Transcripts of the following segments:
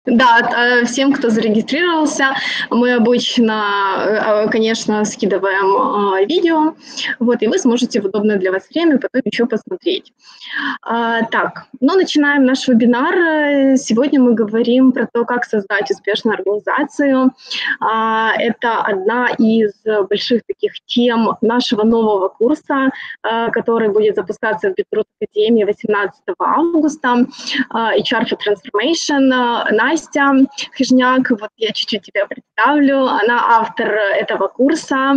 Да, всем, кто зарегистрировался, мы обычно, конечно, скидываем видео, вот, и вы сможете в удобное для вас время потом еще посмотреть. Так, ну, начинаем наш вебинар. Сегодня мы говорим про то, как создать успешную организацию. Это одна из больших таких тем нашего нового курса, который будет запускаться в Bitrut Академии 18 августа. HR for Transformation. Настя Хижняк, вот я чуть-чуть тебя представлю, она автор этого курса,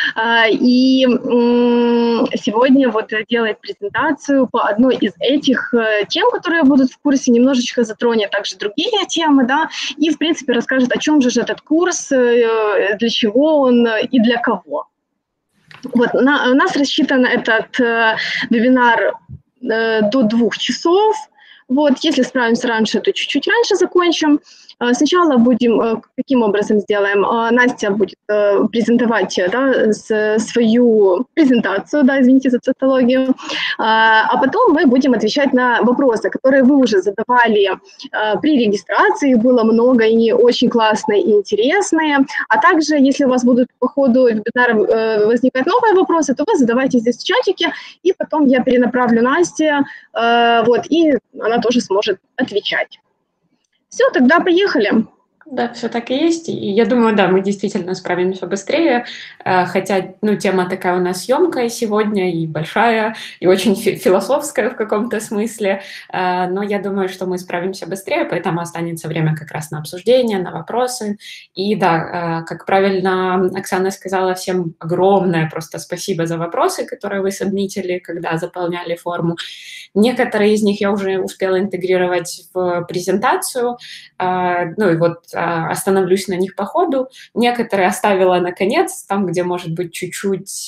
и сегодня вот делает презентацию по одной из этих тем, которые будут в курсе, немножечко затронет также другие темы, да, и, в принципе, расскажет, о чем же этот курс, для чего он и для кого. Вот, у нас рассчитан этот вебинар до 2 часов. Вот, если справимся раньше, то чуть-чуть раньше закончим. Сначала будем, каким образом сделаем? Настя будет презентовать, да, свою презентацию, да, извините за тавтологию, а потом мы будем отвечать на вопросы, которые вы уже задавали при регистрации, их было много, и они очень классные и интересные, а также, если у вас будут по ходу вебинара возникать новые вопросы, то вы задавайте здесь в чатике, и потом я перенаправлю Насте, вот, и она тоже сможет отвечать. Все, тогда поехали. Да, все так и есть. И я думаю, да, мы действительно справимся быстрее, хотя, ну, тема такая у нас емкая сегодня, и большая, и очень философская в каком-то смысле, но я думаю, что мы справимся быстрее, поэтому останется время как раз на обсуждение, на вопросы. И да, как правильно Оксана сказала, всем огромное просто спасибо за вопросы, которые вы сабмитили, когда заполняли форму. Некоторые из них я уже успела интегрировать в презентацию, ну и вот остановлюсь на них по ходу. Некоторые оставила на конец, там, где, может быть, чуть-чуть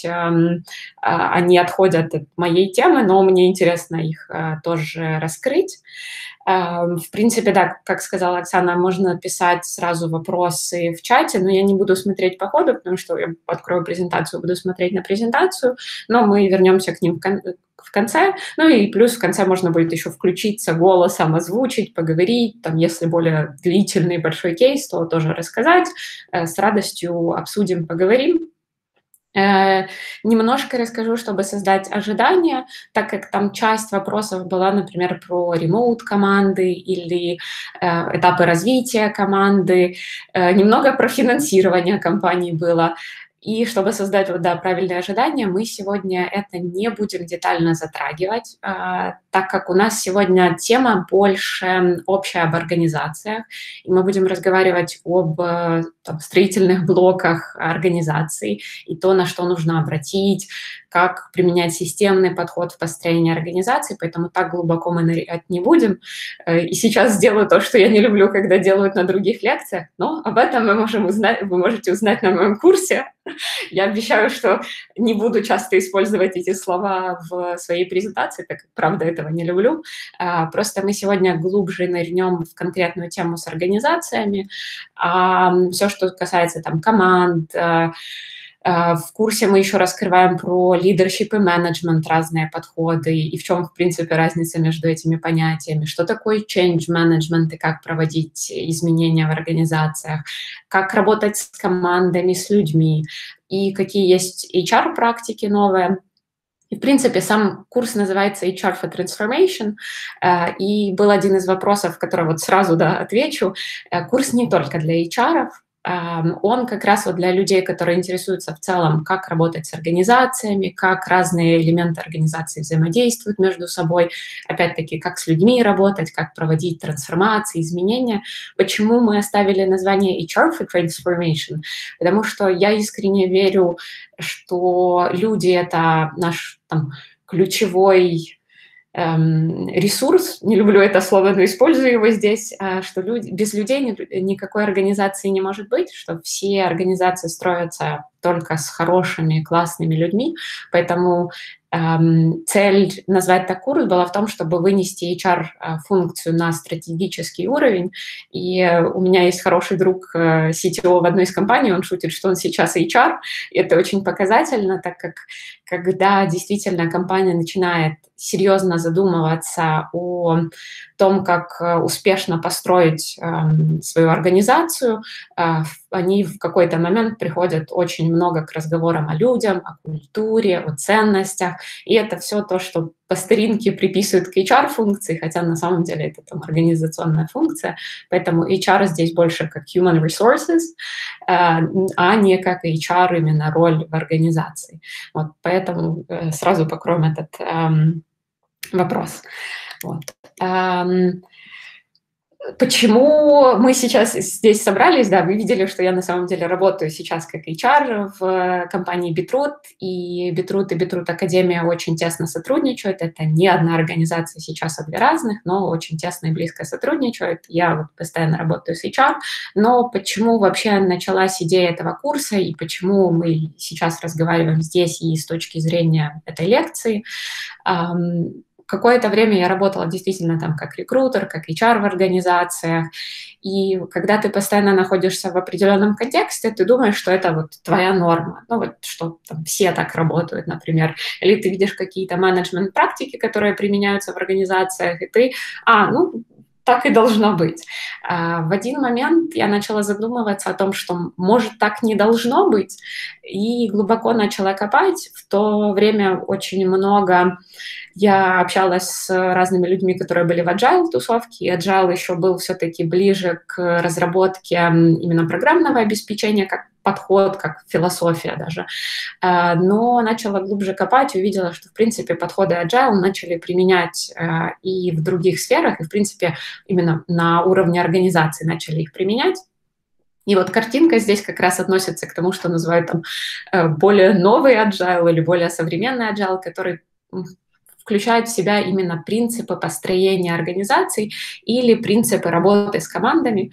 они отходят от моей темы, но мне интересно их тоже раскрыть. В принципе, да, как сказала Оксана, можно писать сразу вопросы в чате, но я не буду смотреть по ходу, потому что я открою презентацию, буду смотреть на презентацию, но мы вернемся к ним в конце. Ну и плюс в конце можно будет еще включиться голосом, озвучить, поговорить, там, если более длительный большой кейс, то тоже рассказать. С радостью обсудим, поговорим. Немножко расскажу, чтобы создать ожидания, так как там часть вопросов была, например, про ремоут-команды или этапы развития команды, немного про финансирование компании было. И чтобы создать, вот, да, правильные ожидания, мы сегодня это не будем детально затрагивать, так как у нас сегодня тема больше общая об организациях, и мы будем разговаривать об там, строительных блоках организаций и то, на что нужно обратить, как применять системный подход в построении организации, поэтому так глубоко мы нырять не будем. И сейчас сделаю то, что я не люблю, когда делают на других лекциях, но об этом вы можете узнать на моем курсе. Я обещаю, что не буду часто использовать эти слова в своей презентации, так как, правда, этого не люблю. Просто мы сегодня глубже нырнем в конкретную тему с организациями. Все, что касается там команд, в курсе мы еще раскрываем про leadership и management, разные подходы, и в чем, в принципе, разница между этими понятиями, что такое change management и как проводить изменения в организациях, как работать с командами, с людьми, и какие есть HR-практики новые. И, в принципе, сам курс называется HR for Transformation, и был один из вопросов, который вот сразу, да, отвечу. Курс не только для HR-ов, он как раз вот для людей, которые интересуются в целом, как работать с организациями, как разные элементы организации взаимодействуют между собой, опять-таки, как с людьми работать, как проводить трансформации, изменения. Почему мы оставили название HR for Transformation? Потому что я искренне верю, что люди — это наш там, ключевой ресурс, не люблю это слово, но использую его здесь, что без людей никакой организации не может быть, что все организации строятся только с хорошими, классными людьми, поэтому цель назвать так курс была в том, чтобы вынести HR-функцию на стратегический уровень, и у меня есть хороший друг CTO в одной из компаний, он шутит, что он сейчас HR, и это очень показательно, так как когда действительно компания начинает серьезно задумываться о том, как успешно построить свою организацию, они в какой-то момент приходят очень много к разговорам о людях, о культуре, о ценностях, и это все то, что по старинке приписывают к HR-функции, хотя на самом деле это там организационная функция, поэтому HR здесь больше как human resources, а не как HR именно роль в организации. Вот, поэтому сразу покроем этот вопрос. Вот. Почему мы сейчас здесь собрались? Да, вы видели, что я на самом деле работаю сейчас как HR в компании Bitrut, и Bitrut Академия очень тесно сотрудничают. Это не одна организация сейчас, а две разных, но очень тесно и близко сотрудничают. Я вот постоянно работаю с HR, но почему вообще началась идея этого курса и почему мы сейчас разговариваем здесь и с точки зрения этой лекции? Какое-то время я работала действительно там как рекрутер, как HR в организациях, и когда ты постоянно находишься в определенном контексте, ты думаешь, что это вот твоя норма, ну вот что там все так работают, например, или ты видишь какие-то менеджмент-практики, которые применяются в организациях, и ты, ну, так и должно быть. В один момент я начала задумываться о том, что, может, так не должно быть, и глубоко начала копать. В то время очень много я общалась с разными людьми, которые были в Agile-тусовке, и Agile еще был все-таки ближе к разработке именно программного обеспечения, как подход, как философия даже. Но начала глубже копать, увидела, что, в принципе, подходы Agile начали применять и в других сферах, и, в принципе, именно на уровне организации начали их применять. И вот картинка здесь как раз относится к тому, что называют там более новый Agile или более современный Agile, который включает в себя именно принципы построения организаций или принципы работы с командами.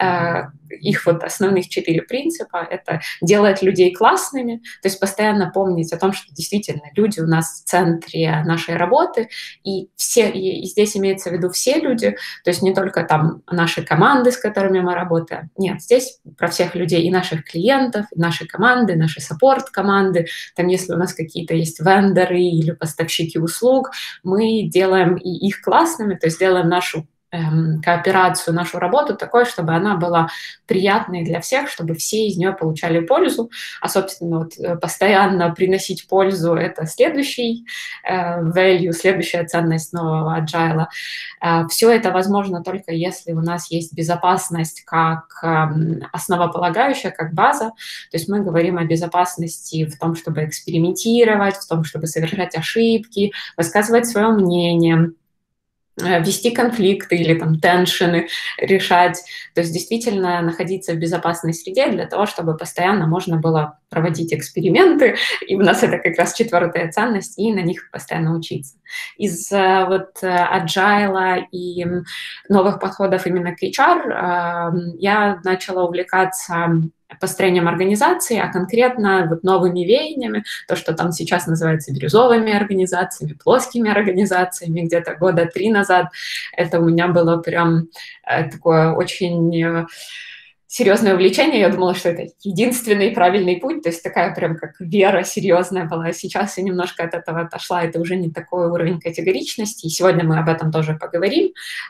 Их вот основных 4 принципа — это делать людей классными, то есть постоянно помнить о том, что действительно люди у нас в центре нашей работы, и здесь имеется в виду все люди, то есть не только там наши команды, с которыми мы работаем. Нет, здесь про всех людей, и наших клиентов, и наши команды, наши саппорт-команды. Там, если у нас какие-то есть вендоры или поставщики услуг, мы делаем и их классными, то есть делаем нашу кооперацию, нашу работу такой, чтобы она была приятной для всех, чтобы все из нее получали пользу, а, собственно, вот, постоянно приносить пользу — это следующий value, следующая ценность нового agile. Все это возможно только если у нас есть безопасность как основополагающая, как база, то есть мы говорим о безопасности в том, чтобы экспериментировать, в том, чтобы совершать ошибки, высказывать свое мнение, вести конфликты или там теншены решать, то есть действительно находиться в безопасной среде для того, чтобы постоянно можно было проводить эксперименты, и у нас это как раз 4-я ценность, и на них постоянно учиться. Из вот agile и новых подходов именно к HR я начала увлекаться построением организации, а конкретно вот новыми веяниями, то, что там сейчас называется бирюзовыми организациями, плоскими организациями, где-то 3 года назад. Это у меня было прям такое очень серьезное увлечение. Я думала, что это единственный правильный путь, то есть такая прям как вера серьезная была. Сейчас я немножко от этого отошла, это уже не такой уровень категоричности, и сегодня мы об этом тоже поговорим.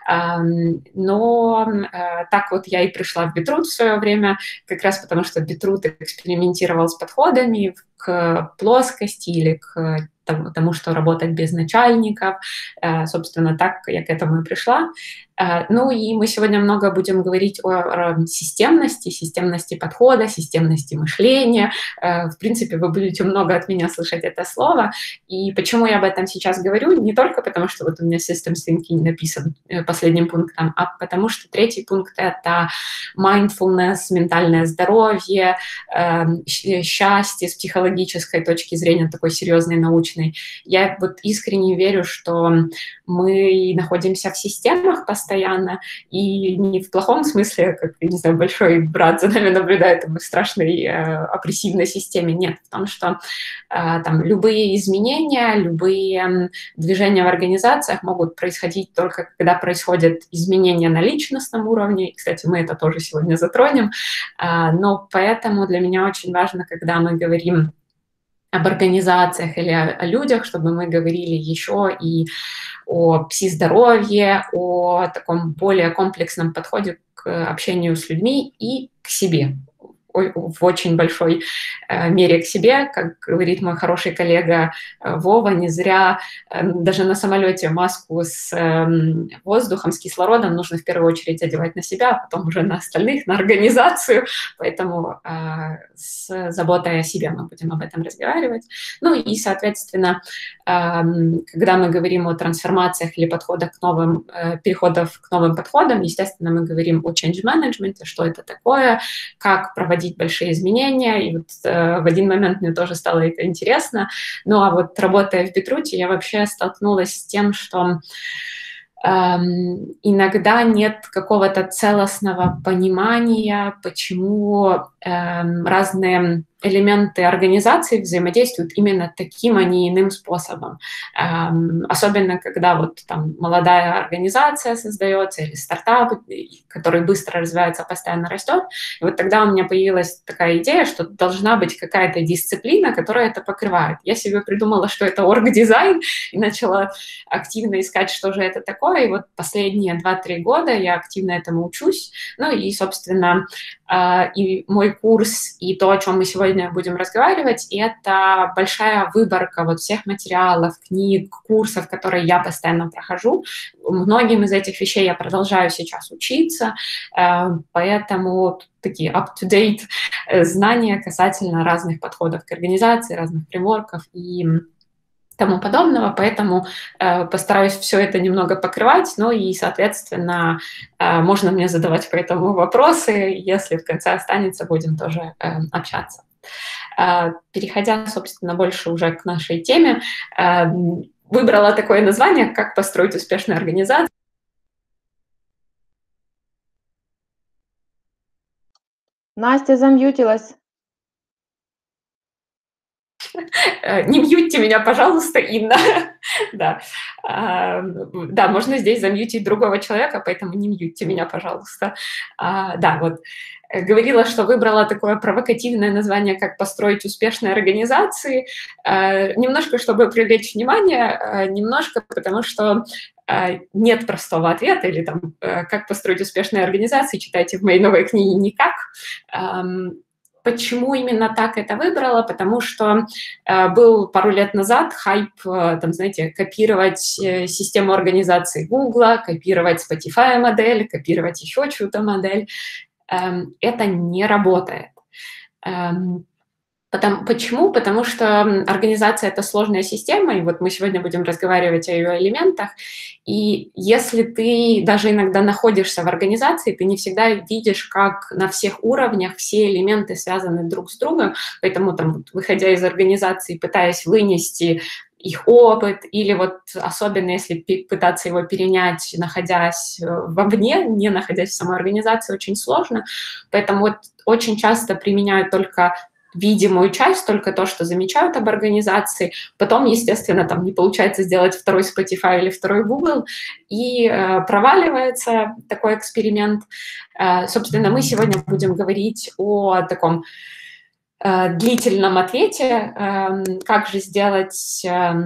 Но так вот я и пришла в Bitrut в свое время, как раз потому что Bitrut экспериментировал с подходами к плоскости или к тому, что работать без начальников. Собственно, так я к этому и пришла. Ну и мы сегодня много будем говорить о системности подхода, системности мышления. В принципе, вы будете много от меня слышать это слово. И почему я об этом сейчас говорю? Не только потому, что вот у меня Systems Thinking написан последним пунктом, а потому что 3-й пункт — это mindfulness, ментальное здоровье, счастье с психологической точки зрения, такой серьезной, научной. Я вот искренне верю, что мы находимся в системах постоянно, и не в плохом смысле, как, не знаю, большой брат за нами наблюдает в страшной опрессивной системе. Нет, в том, что там любые изменения, любые движения в организациях могут происходить только когда происходят изменения на личностном уровне. И, кстати, мы это тоже сегодня затронем. Но поэтому для меня очень важно, когда мы говорим об организациях или о людях, чтобы мы говорили еще и о пси-здоровье, о таком более комплексном подходе к общению с людьми и к себе, в очень большой мере к себе. Как говорит мой хороший коллега Вова, не зря даже на самолете маску с воздухом, с кислородом нужно в первую очередь одевать на себя, а потом уже на остальных, на организацию. Поэтому с заботой о себе мы будем об этом разговаривать. Ну и, соответственно, когда мы говорим о трансформациях или подходах к новым, переходах к новым подходам, естественно, мы говорим о change management, что это такое, как проводить большие изменения. И вот в один момент мне тоже стало это интересно. Ну а вот работая в Битруте, я вообще столкнулась с тем, что иногда нет какого-то целостного понимания, почему разные элементы организации взаимодействуют именно таким, а не иным способом. Особенно, когда вот там молодая организация создается или стартап, который быстро развивается, постоянно растет. И вот тогда у меня появилась такая идея, что должна быть какая-то дисциплина, которая это покрывает. Я себе придумала, что это орг-дизайн, и начала активно искать, что же это такое. И вот последние 2-3 года я активно этому учусь. Ну и, собственно, и мой курс, и то, о чем мы сегодня будем разговаривать, это большая выборка вот всех материалов, книг, курсов, которые я постоянно прохожу. Многим из этих вещей я продолжаю сейчас учиться, поэтому такие up-to-date знания касательно разных подходов к организации, разных фреймворков и тому подобного, поэтому постараюсь все это немного покрывать, ну и, соответственно, можно мне задавать по этому вопросы, если в конце останется, будем тоже общаться. Переходя, собственно, больше уже к нашей теме, выбрала такое название, как построить успешную организацию. Настя замьютилась. Не мьютьте меня, пожалуйста, Инна. Да. Да, можно здесь замьютить другого человека, поэтому не мьютьте меня, пожалуйста. Да, вот. Говорила, что выбрала такое провокативное название, как «Построить успешные организации». Немножко, чтобы привлечь внимание, немножко потому, что нет простого ответа, или там «Как построить успешные организации», читайте в моей новой книге «Никак». Почему именно так это выбрала? Потому что был пару лет назад хайп, там, знаете, копировать систему организации Google, копировать Spotify модель, копировать еще чью-то модель. Это не работает. Почему? Потому что организация – это сложная система, и вот мы сегодня будем разговаривать о ее элементах, и если ты даже иногда находишься в организации, ты не всегда видишь, как на всех уровнях все элементы связаны друг с другом, поэтому, там, выходя из организации, пытаясь вынести их опыт, или вот особенно если пытаться его перенять, находясь вовне, не находясь в самой организации, очень сложно, поэтому вот очень часто применяют только видимую часть, только то, что замечают об организации. Потом, естественно, там не получается сделать второй Spotify или второй Google, и проваливается такой эксперимент. Собственно, мы сегодня будем говорить о таком длительном ответе, как же сделать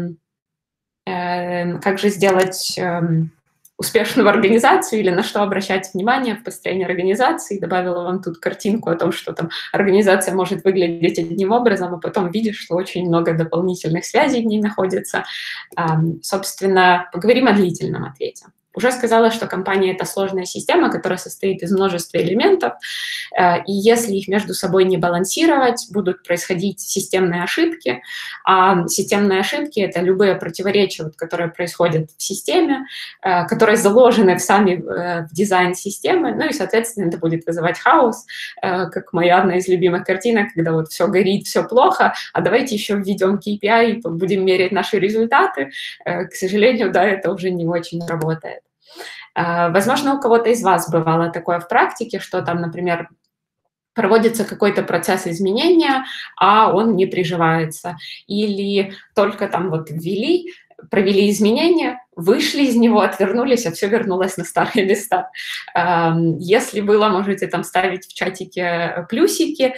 успешную организацию или на что обращать внимание в построении организации. Добавила вам тут картинку о том, что там организация может выглядеть одним образом, а потом видишь, что очень много дополнительных связей в ней находится. Собственно, поговорим о длительном ответе. Уже сказала, что компания – это сложная система, которая состоит из множества элементов, и если их между собой не балансировать, будут происходить системные ошибки. А системные ошибки – это любые противоречия, вот, которые происходят в системе, которые заложены в дизайн системы, ну и, соответственно, это будет вызывать хаос, как моя одна из любимых картинок, когда вот все горит, все плохо, а давайте еще введем KPI и будем мерять наши результаты. К сожалению, да, это уже не очень работает. Возможно, у кого-то из вас бывало такое в практике, что там, например, проводится какой-то процесс изменения, а он не приживается. Или только там вот провели изменения, вышли из него, отвернулись, а все вернулось на старые места. Если было, можете там ставить в чатике плюсики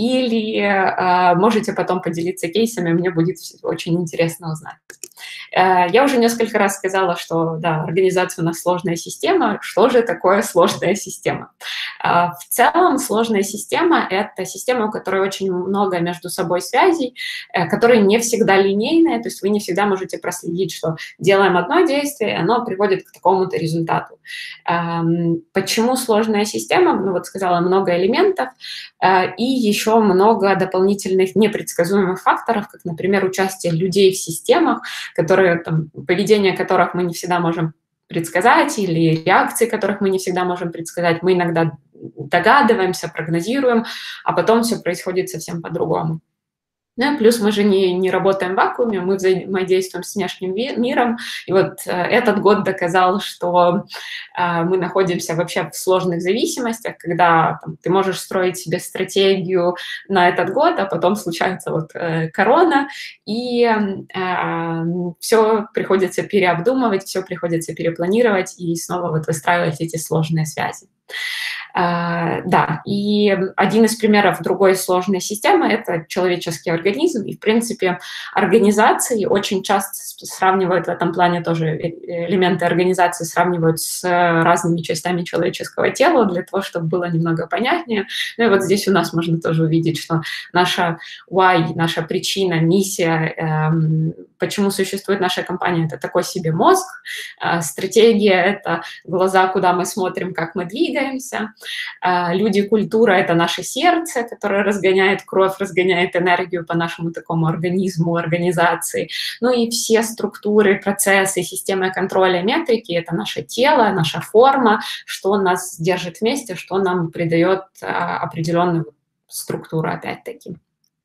или можете потом поделиться кейсами, мне будет очень интересно узнать. Я уже несколько раз сказала, что да, организация у нас сложная система. Что же такое сложная система? В целом сложная система – это система, у которой очень много между собой связей, которые не всегда линейные, то есть вы не всегда можете проследить, что делаем одно действие, и оно приводит к такому-то результату. Почему сложная система? Ну вот сказала, много элементов и еще много дополнительных непредсказуемых факторов, как, например, участие людей в системах, которые, там, поведение которых мы не всегда можем предсказать, или реакции, которых мы не всегда можем предсказать. Мы иногда догадываемся, прогнозируем, а потом все происходит совсем по-другому. Ну и плюс мы же не работаем в вакууме, мы взаимодействуем с внешним миром. И вот этот год доказал, что мы находимся вообще в сложных зависимостях, когда там, ты можешь строить себе стратегию на этот год, а потом случается вот корона, и все приходится переобдумывать, все приходится перепланировать и снова вот выстраивать эти сложные связи. Да, и один из примеров другой сложной системы – это человеческий организм, и, в принципе, организации очень часто сравнивают в этом плане тоже элементы организации, сравнивают с разными частями человеческого тела для того, чтобы было немного понятнее. Ну и вот здесь у нас можно тоже увидеть, что наша why, наша причина, миссия, почему существует наша компания – это такой себе мозг, стратегия – это глаза, куда мы смотрим, как мы двигаемся, люди, культура – это наше сердце, которое разгоняет кровь, разгоняет энергию по нашему такому организму, организации. Ну и все структуры, процессы, системы контроля, метрики – это наше тело, наша форма, что нас держит вместе, что нам придает определенную структуру, опять-таки.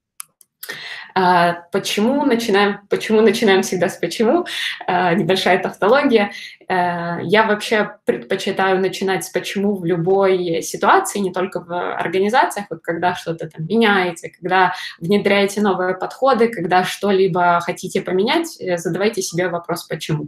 Почему начинаем всегда с почему? Небольшая тавтология. Я вообще предпочитаю начинать с почему в любой ситуации, не только в организациях, вот когда что-то там меняете, когда внедряете новые подходы, когда что-либо хотите поменять, задавайте себе вопрос «почему?».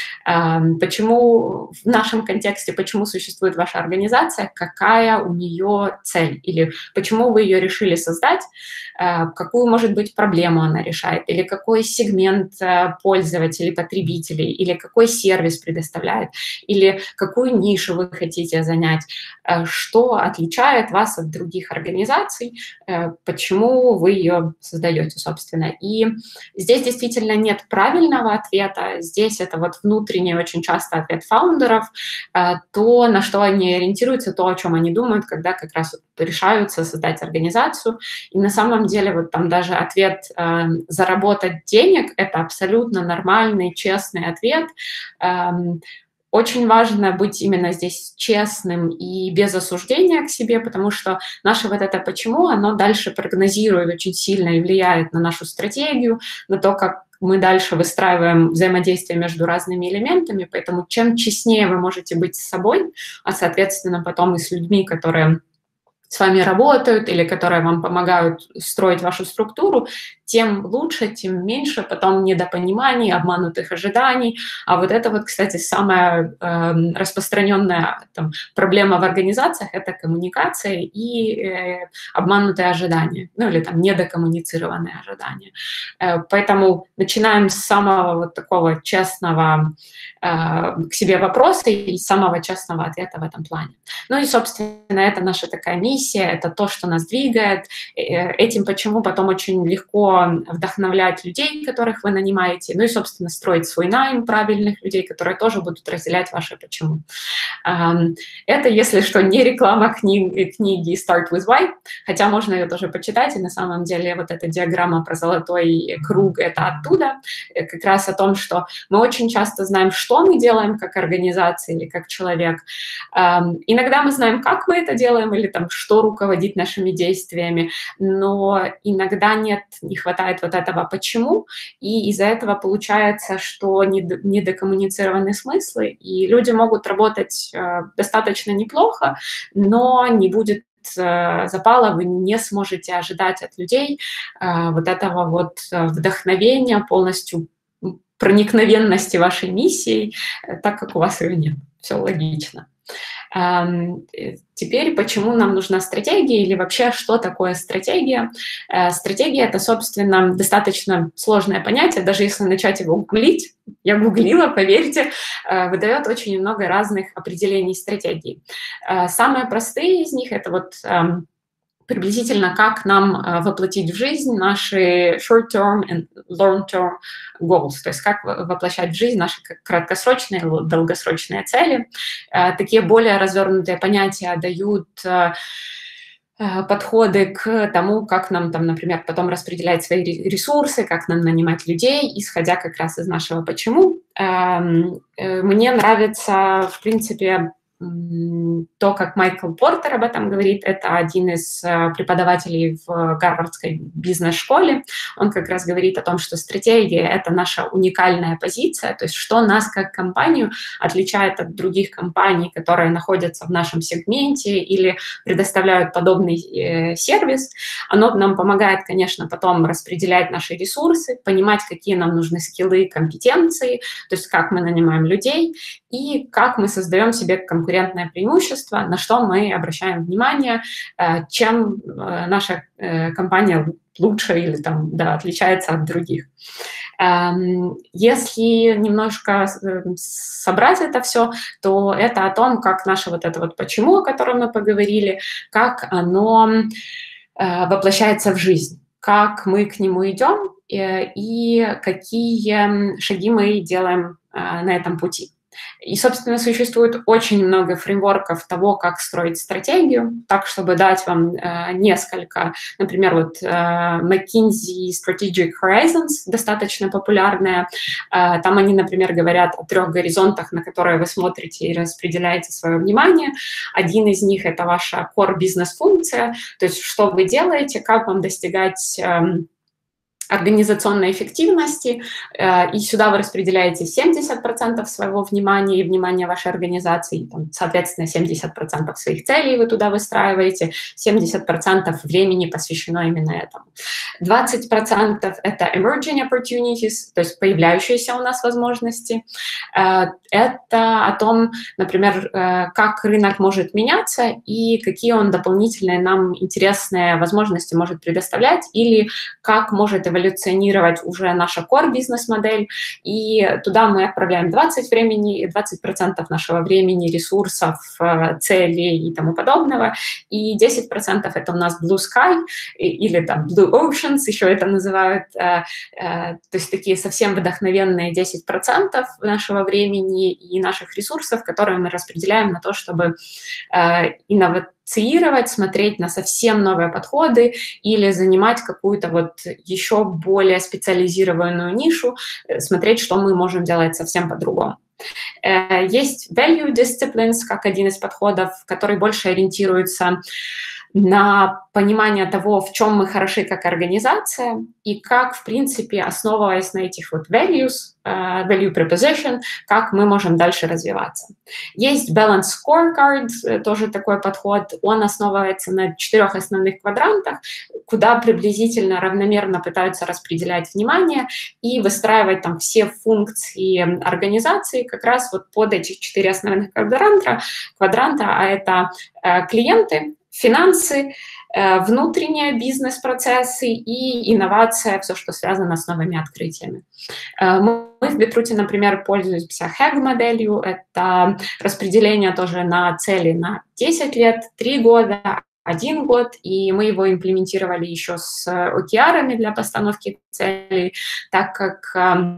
Почему в нашем контексте, почему существует ваша организация, какая у нее цель, или почему вы ее решили создать, какую, может быть, проблему она решает, или какой сегмент пользователей, потребителей, или какой сервис предоставляет, или какую нишу вы хотите занять, что отличает вас от других организаций, почему вы ее создаете, собственно. И здесь действительно нет правильного ответа, здесь это вот внутренний очень часто ответ фаундеров, то, на что они ориентируются, то, о чем они думают, когда как раз вот решаются создать организацию. И на самом деле вот там даже ответ «заработать денег» — это абсолютно нормальный, честный ответ. Очень важно быть именно здесь честным и без осуждения к себе, потому что наше вот это «почему», оно дальше прогнозирует очень сильно и влияет на нашу стратегию, на то, как мы дальше выстраиваем взаимодействие между разными элементами, поэтому чем честнее вы можете быть с собой, а, соответственно, потом и с людьми, которые с вами работают или которые вам помогают строить вашу структуру, тем лучше, тем меньше потом недопониманий, обманутых ожиданий. А вот это вот, кстати, самая распространенная там, проблема в организациях – это коммуникация и обманутые ожидания, ну или там недокоммуницированные ожидания. Поэтому начинаем с самого вот такого честного к себе вопроса и самого честного ответа в этом плане. Ну и, собственно, это наша такая миссия, это то, что нас двигает. Этим почему потом очень легко вдохновлять людей, которых вы нанимаете, ну и, собственно, строить свой найм правильных людей, которые тоже будут разделять ваше почему. Это, если что, не реклама книги «Start with Why», хотя можно ее тоже почитать, и на самом деле вот эта диаграмма про золотой круг – это оттуда, как раз о том, что мы очень часто знаем, что мы делаем как организация или как человек. Иногда мы знаем, как мы это делаем, или там, что руководит нашими действиями, но иногда не хватает вот этого «почему», и из-за этого получается, что недокоммуницированы смыслы, и люди могут работать достаточно неплохо, но не будет запала, вы не сможете ожидать от людей вот этого вот вдохновения, полностью проникновенности вашей миссии, так как у вас ее нет. Все логично. Теперь, почему нам нужна стратегия или вообще, что такое стратегия? Стратегия – это, собственно, достаточно сложное понятие, даже если начать его гуглить, я гуглила, поверьте, выдает очень много разных определений стратегии. Самые простые из них – это вот приблизительно, как нам воплотить в жизнь наши short-term and long-term goals, то есть как воплощать в жизнь наши краткосрочные и долгосрочные цели. Такие более развернутые понятия дают подходы к тому, как нам, там, например, потом распределять свои ресурсы, как нам нанимать людей, исходя как раз из нашего «почему». Мне нравится, в принципе, то, как Майкл Портер об этом говорит. Это один из преподавателей в Гарвардской бизнес-школе. Он как раз говорит о том, что стратегия – это наша уникальная позиция, то есть что нас как компанию отличает от других компаний, которые находятся в нашем сегменте или предоставляют подобный сервис. Оно нам помогает, конечно, потом распределять наши ресурсы, понимать, какие нам нужны скиллы, компетенции, то есть как мы нанимаем людей и как мы создаем себе конкурентное преимущество, на что мы обращаем внимание, чем наша компания лучше или там, да, отличается от других. Если немножко собрать это все, то это о том, как наше вот это вот «почему», о котором мы поговорили, как оно воплощается в жизнь, как мы к нему идем и какие шаги мы делаем на этом пути. И, собственно, существует очень много фреймворков того, как строить стратегию, так, чтобы дать вам несколько. Например, вот McKinsey Strategic Horizons, достаточно популярная. Там они, например, говорят о 3 горизонтах, на которые вы смотрите и распределяете свое внимание. Один из них – это ваша core бизнес-функция, то есть что вы делаете, как вам достигать организационной эффективности, и сюда вы распределяете 70% своего внимания и внимания вашей организации, там, соответственно, 70% своих целей вы туда выстраиваете, 70% времени посвящено именно этому. 20% – это emerging opportunities, то есть появляющиеся у нас возможности. Это о том, например, как рынок может меняться и какие он дополнительные нам интересные возможности может предоставлять, или как может эволюционировать уже наша core бизнес-модель, и туда мы отправляем 20% нашего времени, ресурсов, целей и тому подобного, и 10% это у нас blue sky, или там blue oceans, еще это называют, то есть такие совсем вдохновенные 10% нашего времени и наших ресурсов, которые мы распределяем на то, чтобы инициировать, смотреть на совсем новые подходы или занимать какую-то вот еще более специализированную нишу, смотреть, что мы можем делать совсем по-другому. Есть value disciplines, как один из подходов, который больше ориентируется на понимание того, в чем мы хороши как организация, и как, в принципе, основываясь на этих вот values, value proposition, как мы можем дальше развиваться. Есть balance scorecard, тоже такой подход, он основывается на 4 основных квадрантах, куда приблизительно равномерно пытаются распределять внимание и выстраивать там все функции организации как раз вот под эти 4 основных квадранта, а это клиенты, финансы, внутренние бизнес-процессы и инновация, все, что связано с новыми открытиями. Мы в Битруте, например, пользуемся HAG-моделью. Это распределение тоже на цели на 10 лет, 3 года, 1 год, и мы его имплементировали еще с OKR-ами для постановки целей, так как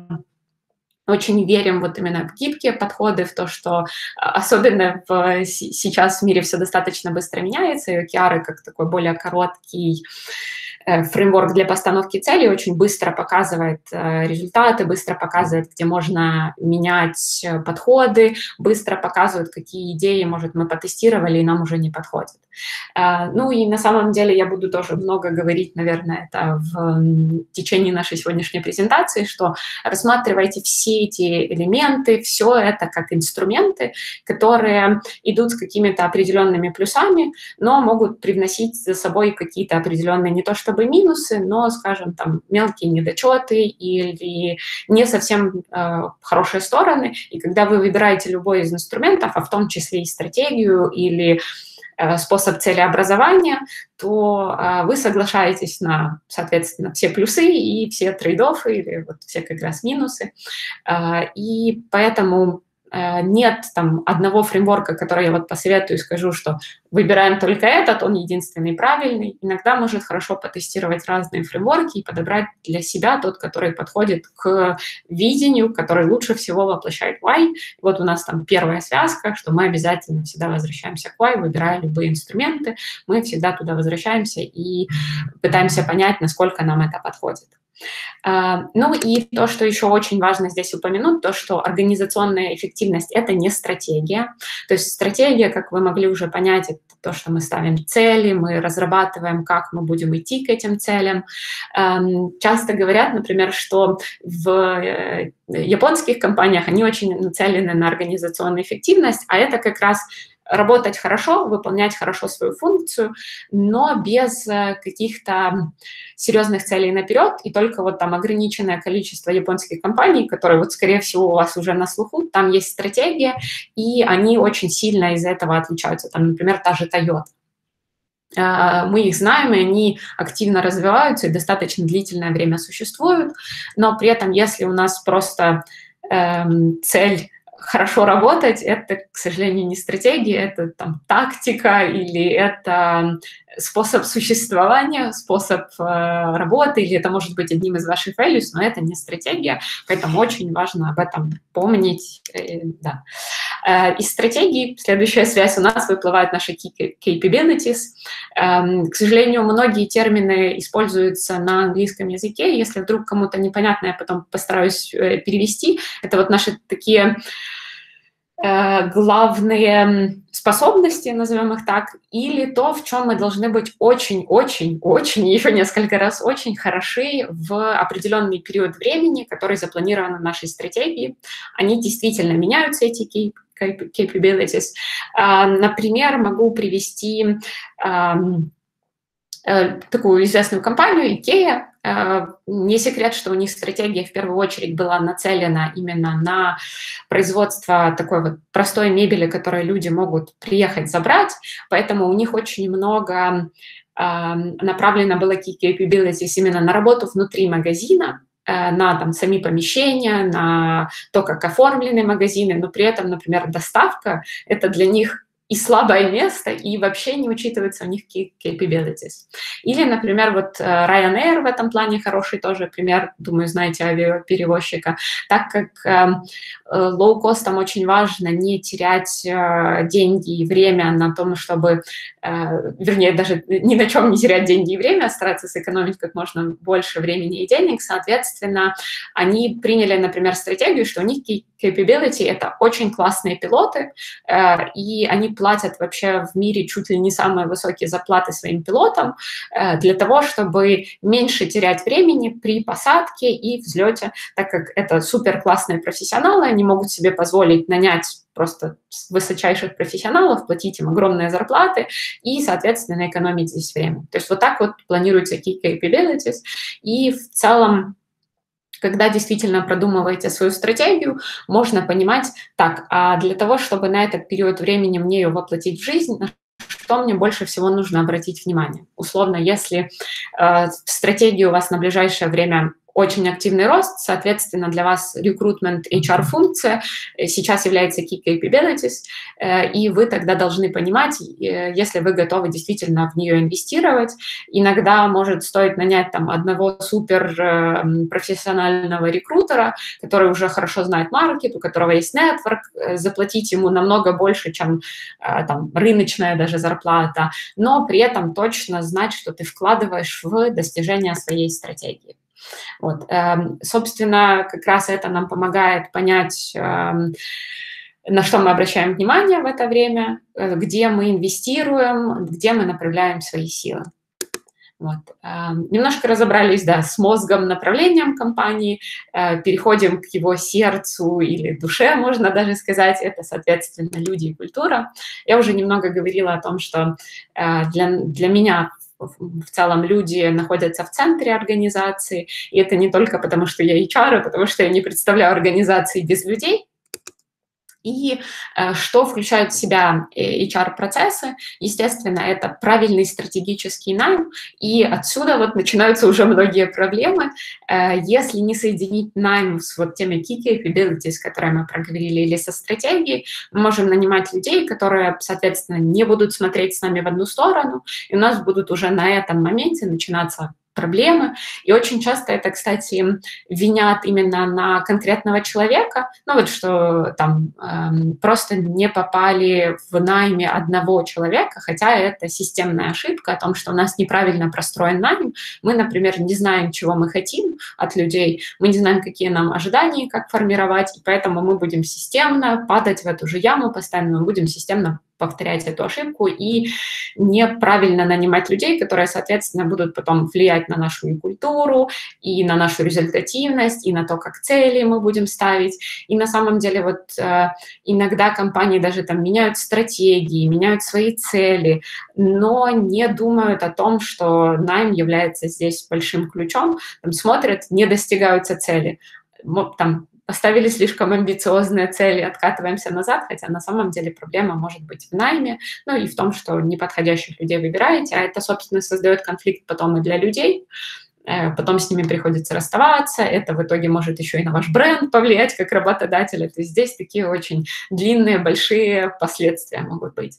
очень верим вот именно в гибкие подходы, в то, что особенно сейчас в мире все достаточно быстро меняется, и OKR как такой более короткий фреймворк для постановки целей очень быстро показывает результаты, быстро показывает, где можно менять подходы, быстро показывает, какие идеи, может, мы потестировали, и нам уже не подходят. Ну и на самом деле я буду тоже много говорить, наверное, это в течение нашей сегодняшней презентации, что рассматривайте все эти элементы, все это как инструменты, которые идут с какими-то определенными плюсами, но могут привносить за собой какие-то определенные не то чтобы бы минусы, но, скажем, там мелкие недочеты или не совсем хорошие стороны. И когда вы выбираете любой из инструментов, а в том числе и стратегию или способ целеобразования, то вы соглашаетесь на, соответственно, все плюсы и все трейд-оффы, или вот все как раз минусы. И поэтому нет там одного фреймворка, который я вот посоветую и скажу, что выбираем только этот, он единственный правильный. Иногда может хорошо потестировать разные фреймворки и подобрать для себя тот, который подходит к видению, который лучше всего воплощает why. Вот у нас там первая связка, что мы обязательно всегда возвращаемся к why, выбирая любые инструменты, мы всегда туда возвращаемся и пытаемся понять, насколько нам это подходит. Ну и то, что еще очень важно здесь упомянуть, то, что организационная эффективность – это не стратегия. То есть стратегия, как вы могли уже понять, это то, что мы ставим цели, мы разрабатываем, как мы будем идти к этим целям. Часто говорят, например, что в японских компаниях они очень нацелены на организационную эффективность, а это как раз работать хорошо, выполнять хорошо свою функцию, но без каких-то серьезных целей наперед, и только вот там ограниченное количество японских компаний, которые вот, скорее всего, у вас уже на слуху, там есть стратегия, и они очень сильно из-за этого отличаются. Там, например, та же Toyota. Мы их знаем, и они активно развиваются и достаточно длительное время существуют, но при этом, если у нас просто цель хорошо работать, это, к сожалению, не стратегия, это там тактика или это способ существования, способ работы, или это может быть одним из ваших values, но это не стратегия, поэтому очень важно об этом помнить. Да. Из стратегии следующая связь у нас выплывают наши key capabilities. К сожалению, многие термины используются на английском языке. Если вдруг кому-то непонятно, я потом постараюсь перевести. Это вот наши такие главные способности, назовем их так, или то, в чем мы должны быть очень-очень-очень, еще несколько раз очень хороши в определенный период времени, который запланирован в нашей стратегии. Они действительно меняются, эти capabilities. Например, могу привести такую известную компанию IKEA. Не секрет, что у них стратегия в первую очередь была нацелена именно на производство такой вот простой мебели, которую люди могут приехать забрать, поэтому у них очень много направлено было key capabilities именно на работу внутри магазина, на там сами помещения, на то, как оформлены магазины, но при этом, например, доставка – это для них и слабое место, и вообще не учитывается у них capabilities. Или, например, вот Ryanair в этом плане хороший тоже пример, думаю, знаете, авиаперевозчика, так как лоу-костам очень важно не терять деньги и время на том, чтобы, вернее, даже ни на чем не терять деньги и время, а стараться сэкономить как можно больше времени и денег, соответственно, они приняли, например, стратегию, что у них capability – это очень классные пилоты, и они платят вообще в мире чуть ли не самые высокие зарплаты своим пилотам для того, чтобы меньше терять времени при посадке и взлете, так как это супер классные профессионалы, они могут себе позволить нанять просто высочайших профессионалов, платить им огромные зарплаты и, соответственно, экономить здесь время. То есть вот так вот планируются key capabilities, и в целом, когда действительно продумываете свою стратегию, можно понимать, так, а для того, чтобы на этот период времени мне ее воплотить в жизнь, на что мне больше всего нужно обратить внимание. Условно, если в стратегии у вас на ближайшее время очень активный рост, соответственно, для вас recruitment HR-функция сейчас является key capabilities, и вы тогда должны понимать, если вы готовы действительно в нее инвестировать, иногда может стоить нанять там одного супер профессионального рекрутера, который уже хорошо знает маркет, у которого есть network, заплатить ему намного больше, чем там рыночная даже зарплата, но при этом точно знать, что ты вкладываешь в достижение своей стратегии. Вот. Собственно, как раз это нам помогает понять, на что мы обращаем внимание в это время, где мы инвестируем, где мы направляем свои силы. Вот. Немножко разобрались, да, с мозгом, направлением компании, переходим к его сердцу или душе, можно даже сказать, это, соответственно, люди и культура. Я уже немного говорила о том, что для меня в целом люди находятся в центре организации, и это не только потому, что я HR, а потому что я не представляю организации без людей. И что включают в себя HR-процессы? Естественно, это правильный стратегический найм, и отсюда вот начинаются уже многие проблемы. Если не соединить найм с вот теми key capabilities, которые мы проговорили, или со стратегией, мы можем нанимать людей, которые, соответственно, не будут смотреть с нами в одну сторону, и у нас будут уже на этом моменте начинаться проблемы. И очень часто это, кстати, винят именно на конкретного человека, ну вот что там просто не попали в найме одного человека, хотя это системная ошибка о том, что у нас неправильно простроен найм. Мы, например, не знаем, чего мы хотим от людей, мы не знаем, какие нам ожидания, как формировать, и поэтому мы будем системно падать в эту же яму постоянно, мы будем системно повторять эту ошибку и неправильно нанимать людей, которые, соответственно, будут потом влиять на нашу и культуру, и на нашу результативность, и на то, как цели мы будем ставить. И на самом деле вот иногда компании даже там меняют стратегии, меняют свои цели, но не думают о том, что найм является здесь большим ключом, там смотрят, не достигаются цели, там поставили слишком амбициозные цели, откатываемся назад, хотя на самом деле проблема может быть в найме, ну и в том, что неподходящих людей выбираете, а это, собственно, создает конфликт потом и для людей, потом с ними приходится расставаться, это в итоге может еще и на ваш бренд повлиять как работодателя, то есть здесь такие очень длинные, большие последствия могут быть.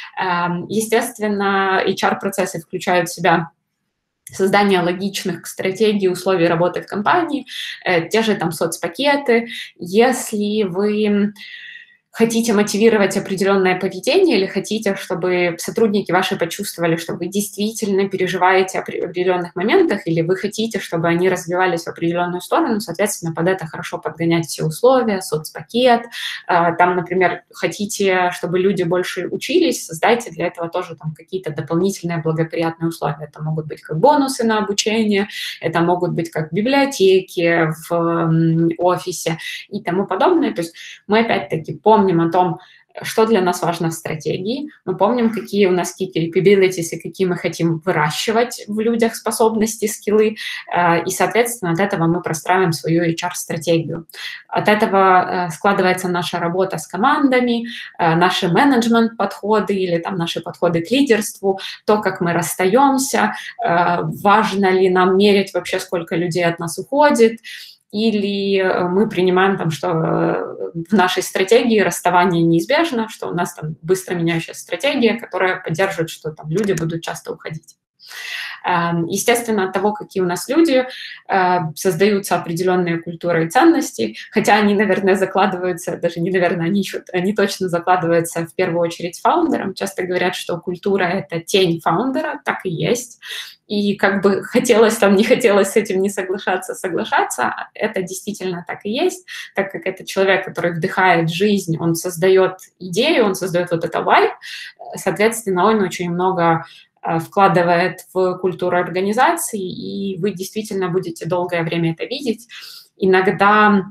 Естественно, HR-процессы включают в себя создание логичных стратегий, условий работы в компании, те же там соцпакеты. Если вы хотите мотивировать определенное поведение или хотите, чтобы сотрудники ваши почувствовали, что вы действительно переживаете о определенных моментах, или вы хотите, чтобы они развивались в определенную сторону, соответственно, под это хорошо подгонять все условия, соцпакет. Там, например, хотите, чтобы люди больше учились, создайте для этого тоже там какие-то дополнительные благоприятные условия. Это могут быть как бонусы на обучение, это могут быть как библиотеки в офисе и тому подобное. То есть мы опять-таки помним о том, что для нас важно в стратегии, мы помним, какие у нас key capabilities и какие мы хотим выращивать в людях способности, скиллы, и, соответственно, от этого мы простраиваем свою HR-стратегию. От этого складывается наша работа с командами, наши менеджмент-подходы или там наши подходы к лидерству, то, как мы расстаемся, важно ли нам мерить вообще, сколько людей от нас уходит, или мы принимаем, там, что в нашей стратегии расставание неизбежно, что у нас там быстро меняющаяся стратегия, которая поддерживает, что там люди будут часто уходить. Естественно, от того, какие у нас люди, создаются определенные культуры и ценности, хотя они, наверное, закладываются, даже не наверное, они точно закладываются в первую очередь фаундером. Часто говорят, что культура — это тень фаундера, так и есть. И как бы хотелось там, не хотелось с этим не соглашаться, это действительно так и есть, так как это человек, который вдыхает жизнь, он создает идею, он создает вот это why, соответственно, он очень много вкладывает в культуру организации, и вы действительно будете долгое время это видеть. Иногда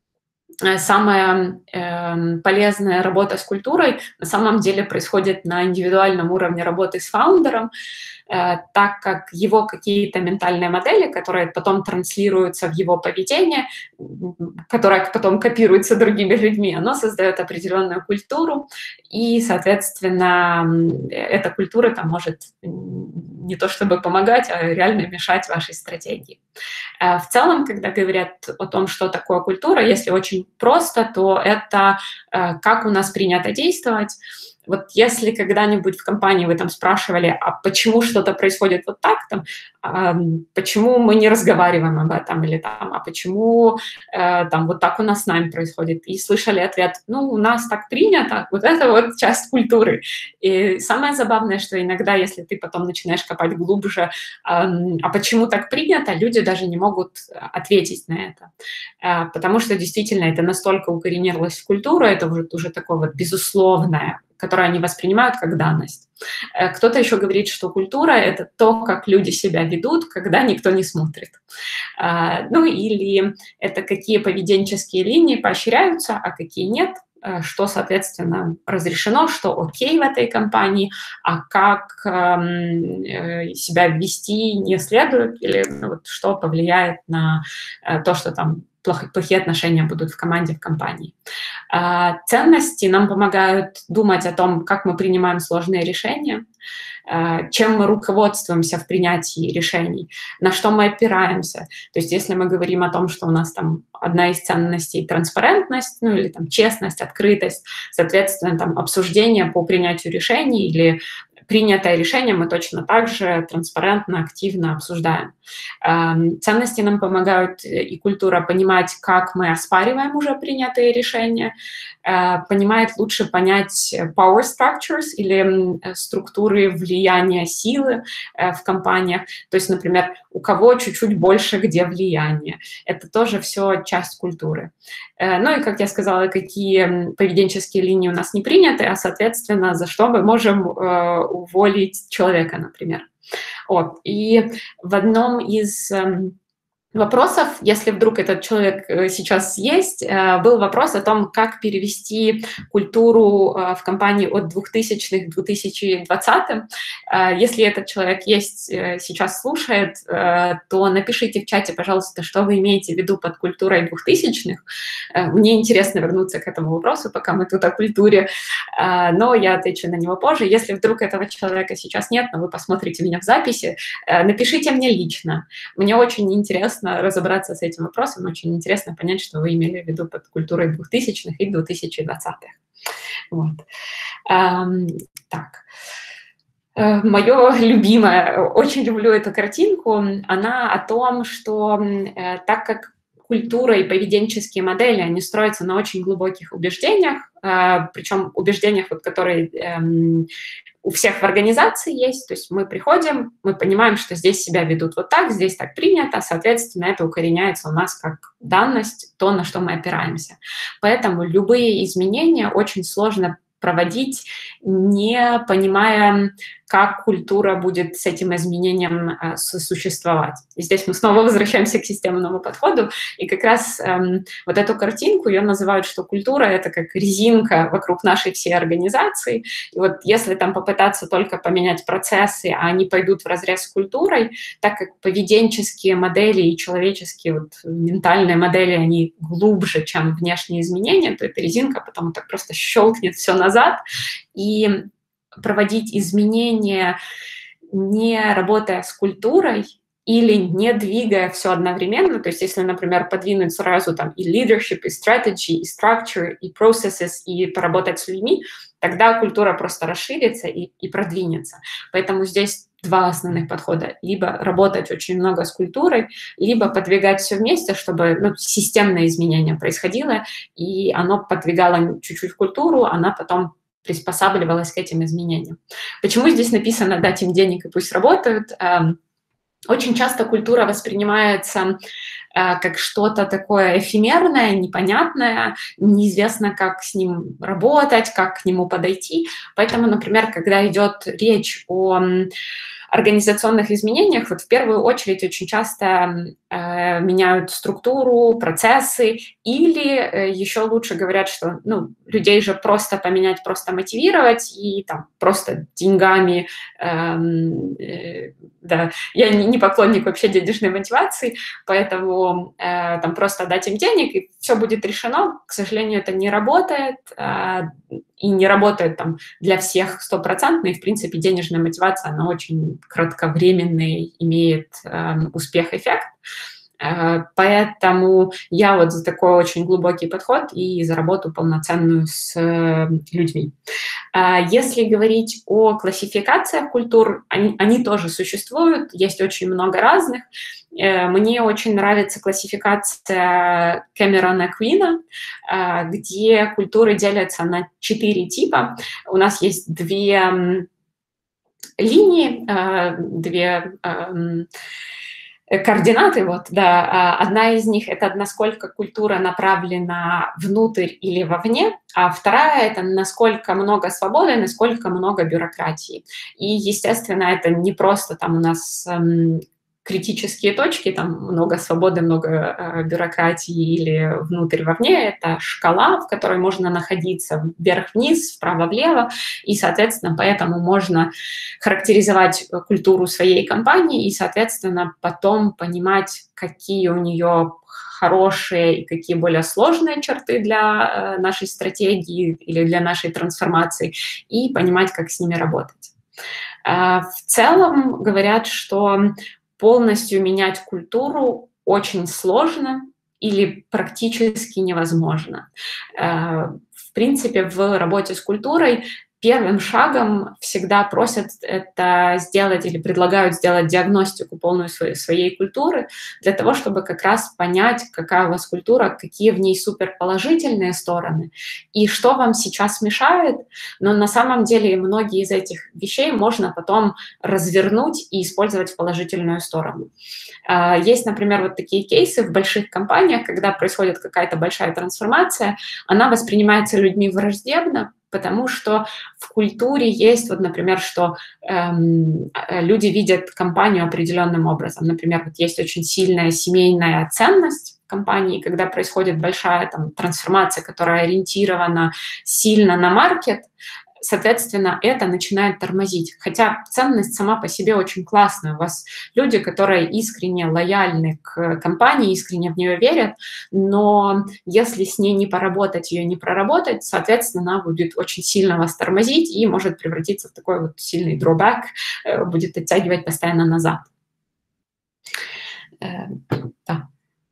самая полезная работа с культурой на самом деле происходит на индивидуальном уровне работы с фаундером, так как его какие-то ментальные модели, которые потом транслируются в его поведение, которое потом копируется другими людьми, оно создает определенную культуру, и, соответственно, эта культура там может не то чтобы помогать, а реально мешать вашей стратегии. В целом, когда говорят о том, что такое культура, если очень просто, то это как у нас принято действовать. Вот если когда-нибудь в компании вы там спрашивали, а почему что-то происходит вот так, там, почему мы не разговариваем об этом, или там, а почему там вот так у нас с нами происходит, и слышали ответ, ну, у нас так принято, вот это вот часть культуры. И самое забавное, что иногда, если ты потом начинаешь копать глубже, а почему так принято, люди даже не могут ответить на это, потому что действительно это настолько укоренилось в культуру, это уже такое вот безусловное, которое они воспринимают как данность. Кто-то еще говорит, что культура — это то, как люди себя ведут, когда никто не смотрит. Ну или это какие поведенческие линии поощряются, а какие нет. что, соответственно, разрешено, что окей в этой компании, а как себя вести не следует, или вот, что повлияет на то, что там плохие отношения будут в команде, в компании. Ценности нам помогают думать о том, как мы принимаем сложные решения, чем мы руководствуемся в принятии решений, на что мы опираемся. То есть если мы говорим о том, что у нас там одна из ценностей транспарентность, ну или там честность, открытость, соответственно, там обсуждение по принятию решений или принятое решение мы точно так же транспарентно, активно обсуждаем. Ценности нам помогают и культура понимать, как мы оспариваем уже принятые решения, понимает лучше понять power structures или структуры влияния силы в компаниях. То есть, например, у кого чуть-чуть больше где влияние. Это тоже все часть культуры. Ну и, как я сказала, какие поведенческие линии у нас не приняты, а, соответственно, за что мы можем уволить человека, например. Вот. И в одном из вопросов, если вдруг этот человек сейчас есть, был вопрос о том, как перевести культуру в компании от 2000-х к 2020-м. Если этот человек есть, сейчас слушает, то напишите в чате, пожалуйста, что вы имеете в виду под культурой 2000-х. Мне интересно вернуться к этому вопросу, пока мы тут о культуре, но я отвечу на него позже. Если вдруг этого человека сейчас нет, но вы посмотрите меня в записи, напишите мне лично. Мне очень интересно разобраться с этим вопросом, очень интересно понять, что вы имели в виду под культурой 2000-х и 2020-х. Вот. Так. Мое любимое, очень люблю эту картинку, она о том, что так как культура и поведенческие модели, они строятся на очень глубоких убеждениях, причем убеждениях, вот, которые у всех в организации есть, то есть мы приходим, мы понимаем, что здесь себя ведут вот так, здесь так принято, соответственно, это укореняется у нас как данность, то, на что мы опираемся. Поэтому любые изменения очень сложно проводить, не понимая, как культура будет с этим изменением сосуществовать. И здесь мы снова возвращаемся к системному подходу, и как раз вот эту картинку, ее называют, что культура — это как резинка вокруг нашей всей организации, и вот если там попытаться только поменять процессы, а они пойдут вразрез с культурой, так как поведенческие модели и человеческие вот, ментальные модели, они глубже, чем внешние изменения, то эта резинка потом так просто щелкнет все назад, и проводить изменения, не работая с культурой или не двигая все одновременно, то есть если, например, подвинуть сразу там и leadership, и strategy, и structure, и processes, и поработать с людьми, тогда культура просто расширится и продвинется. Поэтому здесь два основных подхода. Либо работать очень много с культурой, либо подвигать все вместе, чтобы системное изменение происходило, и оно подвигало чуть-чуть культуру, она потом приспосабливалась к этим изменениям. Почему здесь написано «дать им денег и пусть работают»? Очень часто культура воспринимается как что-то такое эфемерное, непонятное, неизвестно, как с ним работать, как к нему подойти. Поэтому, например, когда идет речь о организационных изменениях, вот в первую очередь очень часто меняют структуру, процессы, или еще лучше говорят, что людей же просто поменять, просто мотивировать, и там просто деньгами, да, я не поклонник вообще денежной мотивации, поэтому там просто дать им денег, и все будет решено. К сожалению, это не работает, и не работает там для всех 100%, и, в принципе, денежная мотивация, она очень кратковременный, имеет успех-эффект. Поэтому я вот за такой очень глубокий подход и за работу полноценную с людьми. Если говорить о классификациях культур, они тоже существуют, есть очень много разных. Мне очень нравится классификация Кэмерона Куина, где культуры делятся на 4 типа. У нас есть 2 линии, 2 координаты, вот, да. Одна из них — это насколько культура направлена внутрь или вовне, а вторая — это насколько много свободы, насколько много бюрократии. И, естественно, это не просто там у нас критические точки, там много свободы, много бюрократии или внутрь, вовне, это шкала, в которой можно находиться вверх-вниз, вправо-влево, и, соответственно, поэтому можно характеризовать культуру своей компании и, соответственно, потом понимать, какие у нее хорошие и какие более сложные черты для нашей стратегии или для нашей трансформации, и понимать, как с ними работать. В целом говорят, что полностью менять культуру очень сложно или практически невозможно. В принципе, в работе с культурой первым шагом всегда просят это сделать или предлагают сделать диагностику полную своей культуры для того, чтобы как раз понять, какая у вас культура, какие в ней суперположительные стороны и что вам сейчас мешает. Но на самом деле многие из этих вещей можно потом развернуть и использовать в положительную сторону. Есть, например, вот такие кейсы в больших компаниях, когда происходит какая-то большая трансформация, она воспринимается людьми враждебно, потому что в культуре есть, вот, например, что люди видят компанию определенным образом. Например, вот есть очень сильная семейная ценность компании, когда происходит большая там трансформация, которая ориентирована сильно на маркет, соответственно, это начинает тормозить. Хотя ценность сама по себе очень классная. У вас люди, которые искренне лояльны к компании, искренне в нее верят, но если с ней не поработать, ее не проработать, соответственно, она будет очень сильно вас тормозить и может превратиться в такой вот сильный drawback, будет оттягивать постоянно назад. Да.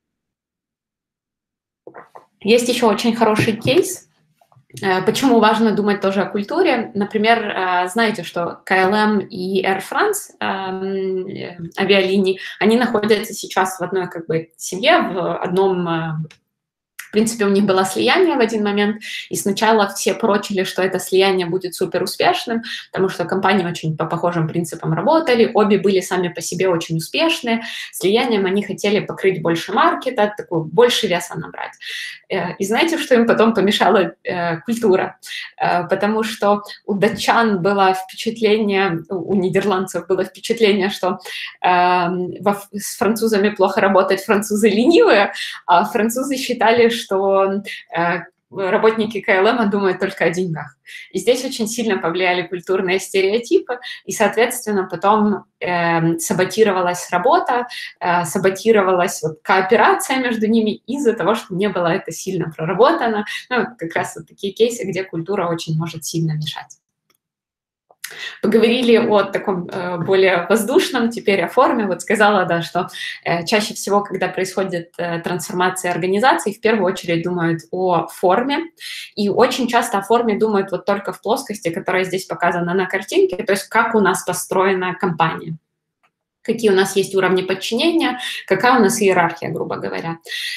Есть еще очень хороший кейс. Почему важно думать тоже о культуре? Например, знаете, что КЛМ и Air France, авиалинии, они находятся сейчас в одной как бы семье, в одном... В принципе, у них было слияние в один момент, и сначала все прочили, что это слияние будет супер успешным, потому что компании очень по похожим принципам работали, обе были сами по себе очень успешные. Слиянием они хотели покрыть больше маркета, такой больше веса набрать. И знаете, что им потом помешала культура? Потому что у датчан было впечатление, у нидерландцев было впечатление, что с французами плохо работать, французы ленивые, а французы считали, что работники КЛМ думают только о деньгах. И здесь очень сильно повлияли культурные стереотипы, и, соответственно, потом саботировалась работа, саботировалась вот кооперация между ними из-за того, что не было это сильно проработано. Ну, как раз вот такие кейсы, где культура очень может сильно мешать. Поговорили о таком более воздушном, теперь о форме. Вот сказала, да, что чаще всего, когда происходит трансформация организаций, в первую очередь думают о форме. И очень часто о форме думают вот только в плоскости, которая здесь показана на картинке, то есть как у нас построена компания. Какие у нас есть уровни подчинения, какая у нас иерархия, грубо говоря.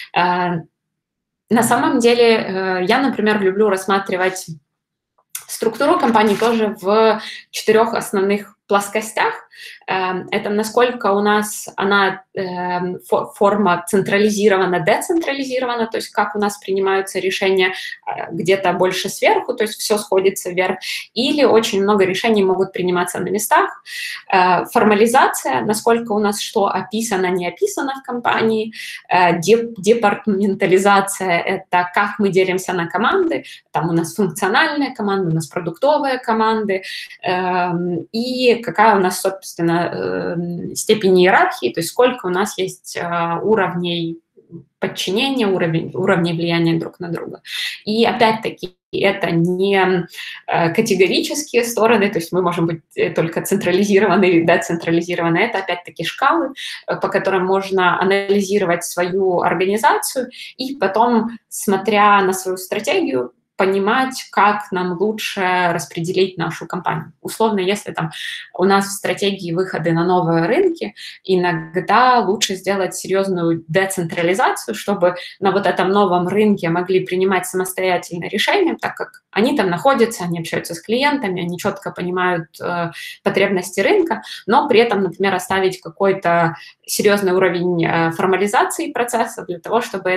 На самом деле, я, например, люблю рассматривать структуру компании тоже в 4 основных плоскостях. Это насколько у нас она форма централизирована, децентрализирована, то есть как у нас принимаются решения где-то больше сверху, то есть все сходится вверх, или очень много решений могут приниматься на местах. Формализация, насколько у нас что описано, не описано в компании. Департаментализация – это как мы делимся на команды. Там у нас функциональная команда, у нас продуктовые команды, и какая у нас, собственно, степень иерархии, то есть сколько у нас есть уровней подчинения, уровней влияния друг на друга. И опять-таки это не категорические стороны, то есть мы можем быть только централизированы или децентрализированы. Это опять-таки шкалы, по которым можно анализировать свою организацию и потом, смотря на свою стратегию, понимать, как нам лучше распределить нашу компанию. Условно, если там у нас в стратегии выходы на новые рынки, иногда лучше сделать серьезную децентрализацию, чтобы на вот этом новом рынке могли принимать самостоятельно решения, так как они там находятся, они общаются с клиентами, они четко понимают потребности рынка, но при этом, например, оставить какой-то серьезный уровень формализации процесса для того, чтобы это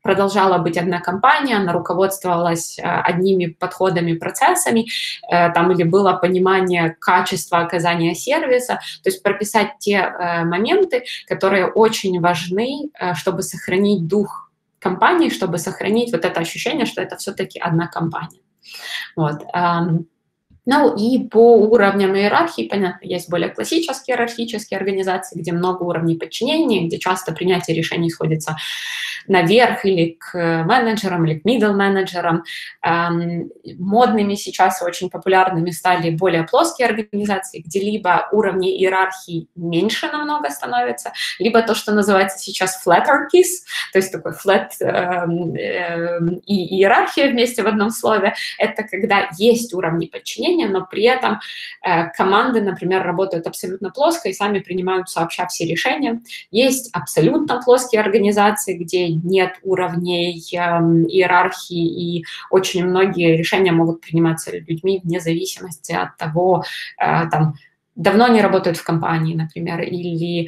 продолжала быть одна компания, она руководствовалась одними подходами, процессами, там или было понимание качества оказания сервиса, то есть прописать те моменты, которые очень важны, чтобы сохранить дух компании, чтобы сохранить вот это ощущение, что это все-таки одна компания. Вот. Ну и по уровням иерархии, понятно, есть более классические иерархические организации, где много уровней подчинения, где часто принятие решений сходится наверх или к менеджерам, или к middle менеджерам. Модными сейчас очень популярными стали более плоские организации, где либо уровни иерархии меньше намного становятся, либо то, что называется сейчас flatarchies, то есть такой flat и иерархия вместе в одном слове. Это когда есть уровни подчинения, но при этом команды, например, работают абсолютно плоско и сами принимают сообща все решения. Есть абсолютно плоские организации, где нет уровней иерархии, и очень многие решения могут приниматься людьми вне зависимости от того, там, давно они работают в компании, например, или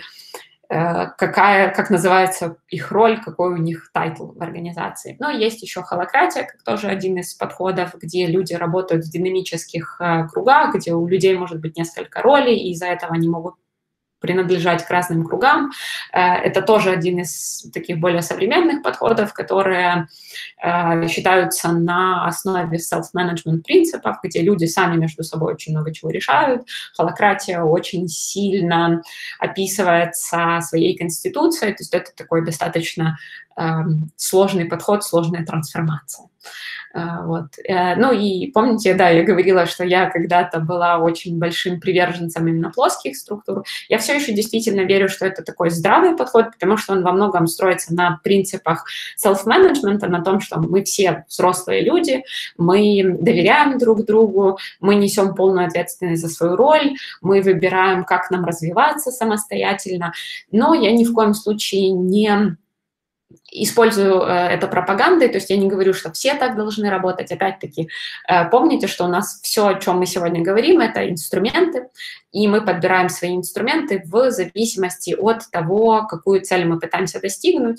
как называется их роль, какой у них тайтл в организации. Но есть еще холократия, как тоже один из подходов, где люди работают в динамических кругах, где у людей может быть несколько ролей, и из-за этого они могут принадлежать к разным кругам. Это тоже один из таких более современных подходов, которые считаются на основе self-management принципов, где люди сами между собой очень много чего решают. Холократия очень сильно описывается своей конституцией, то есть это такой достаточно сложный подход, сложная трансформация. Вот. Ну и помните, да, я говорила, что я когда-то была очень большим приверженцем именно плоских структур. Я все еще действительно верю, что это такой здравый подход, потому что он во многом строится на принципах self-management, на том, что мы все взрослые люди, мы доверяем друг другу, мы несем полную ответственность за свою роль, мы выбираем, как нам развиваться самостоятельно, но я ни в коем случае не использую это пропагандой, то есть я не говорю, что все так должны работать. Опять-таки, помните, что у нас все, о чем мы сегодня говорим, это инструменты, и мы подбираем свои инструменты в зависимости от того, какую цель мы пытаемся достигнуть.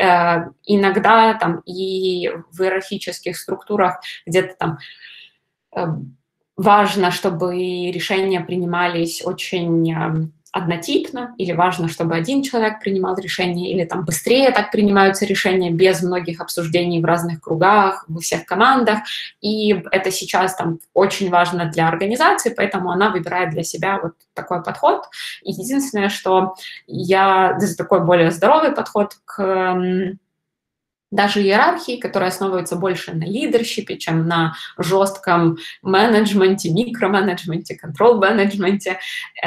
Иногда там и в иерархических структурах где-то там важно, чтобы решения принимались очень однотипно, или важно, чтобы один человек принимал решение, или там быстрее так принимаются решения без многих обсуждений в разных кругах, во всех командах, и это сейчас там очень важно для организации, поэтому она выбирает для себя вот такой подход. И единственное, что я за такой более здоровый подход к даже иерархии, которые основываются больше на лидершипе, чем на жестком менеджменте, микроменеджменте, контрол-менеджменте,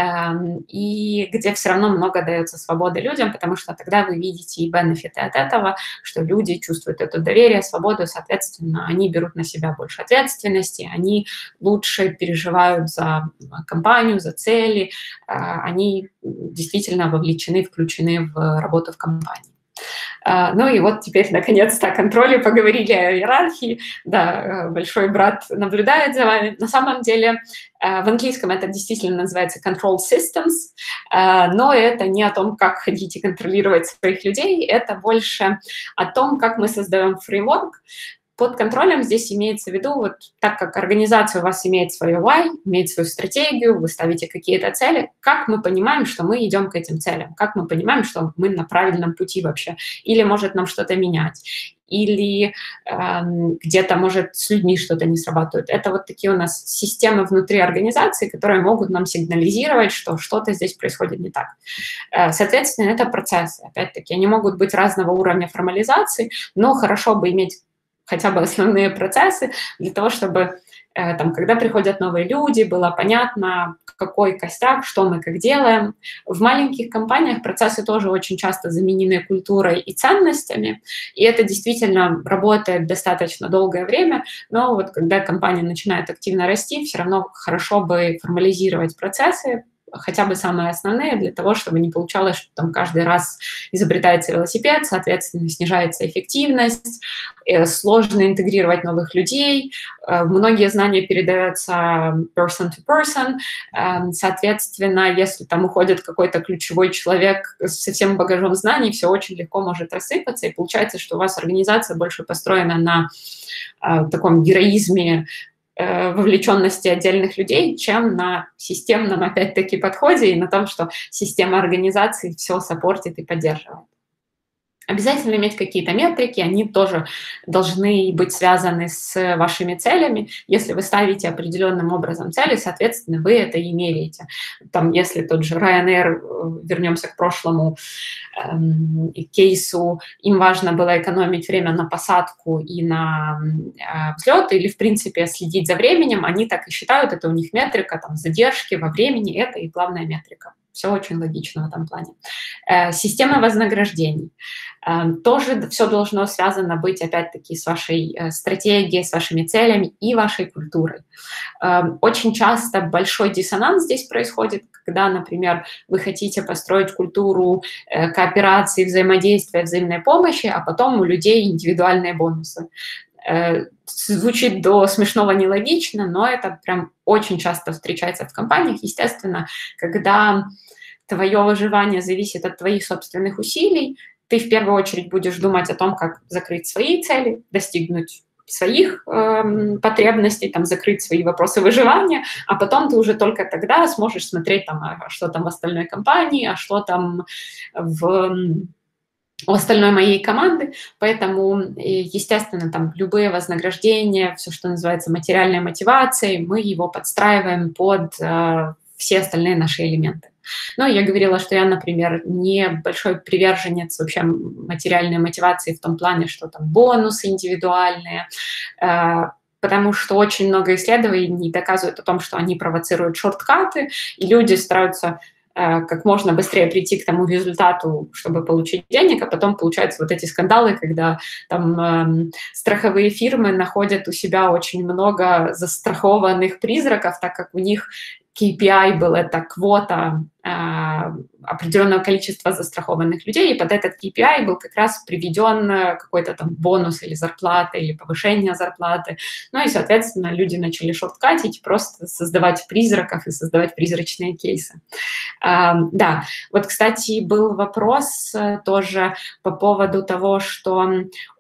и где все равно много дается свободы людям, потому что тогда вы видите и бенефиты от этого, что люди чувствуют это доверие, свободу, соответственно, они берут на себя больше ответственности, они лучше переживают за компанию, за цели, они действительно вовлечены, включены в работу в компании. Ну и вот теперь, наконец-то, о контроле поговорили, о иерархии. Да, большой брат наблюдает за вами. На самом деле, в английском это действительно называется control systems, но это не о том, как хотите контролировать своих людей, это больше о том, как мы создаем фреймворк. Под контролем здесь имеется в виду, вот так как организация у вас имеет свое why, имеет свою стратегию, вы ставите какие-то цели, как мы понимаем, что мы идем к этим целям, как мы понимаем, что мы на правильном пути вообще, или может нам что-то менять, или где-то может с людьми что-то не срабатывает. Это вот такие у нас системы внутри организации, которые могут нам сигнализировать, что что-то здесь происходит не так. Соответственно, это процессы. Опять-таки, они могут быть разного уровня формализации, но хорошо бы иметь хотя бы основные процессы для того, чтобы там, когда приходят новые люди, было понятно, какой костяк, что мы как делаем. В маленьких компаниях процессы тоже очень часто заменены культурой и ценностями, и это действительно работает достаточно долгое время, но вот когда компания начинает активно расти, все равно хорошо бы формализировать процессы, хотя бы самые основные, для того, чтобы не получалось, что там каждый раз изобретается велосипед, соответственно, снижается эффективность, сложно интегрировать новых людей, многие знания передаются person to person, соответственно, если там уходит какой-то ключевой человек со всем багажом знаний, все очень легко может рассыпаться, и получается, что у вас организация больше построена на таком героизме, вовлеченности отдельных людей, чем на системном, опять-таки, подходе и на том, что система организации все саппортит и поддерживает. Обязательно иметь какие-то метрики, они тоже должны быть связаны с вашими целями. Если вы ставите определенным образом цели, соответственно, вы это и меряете. Там, если тот же Ryanair, вернемся к прошлому кейсу, им важно было экономить время на посадку и на взлет, или, в принципе, следить за временем, они так и считают, это у них метрика, там, задержки во времени, это и главная метрика. Все очень логично в этом плане. Система вознаграждений. Тоже все должно связано быть, опять-таки, с вашей стратегией, с вашими целями и вашей культурой. Очень часто большой диссонанс здесь происходит, когда, например, вы хотите построить культуру кооперации, взаимодействия, взаимной помощи, а потом у людей индивидуальные бонусы. Звучит до смешного нелогично, но это прям очень часто встречается в компаниях. Естественно, когда твое выживание зависит от твоих собственных усилий, ты в первую очередь будешь думать о том, как закрыть свои цели, достигнуть своих потребностей, там, закрыть свои вопросы выживания, а потом ты уже только тогда сможешь смотреть, там, что там в остальной компании, а что там у остальной моей команды, поэтому, естественно, там любые вознаграждения, все, что называется материальной мотивацией, мы его подстраиваем под все остальные наши элементы. Но я говорила, что я, например, не большой приверженец вообще материальной мотивации в том плане, что там бонусы индивидуальные, потому что очень много исследований доказывают о том, что они провоцируют шорткаты, и люди стараются как можно быстрее прийти к тому результату, чтобы получить денег, а потом получаются вот эти скандалы, когда там страховые фирмы находят у себя очень много застрахованных призраков, так как у них KPI был это квота определенного количества застрахованных людей, и под этот KPI был как раз приведен какой-то там бонус или зарплата, или повышение зарплаты. Ну и, соответственно, люди начали шорткатить, просто создавать призраков и создавать призрачные кейсы. Да, вот, кстати, был вопрос тоже по поводу того, что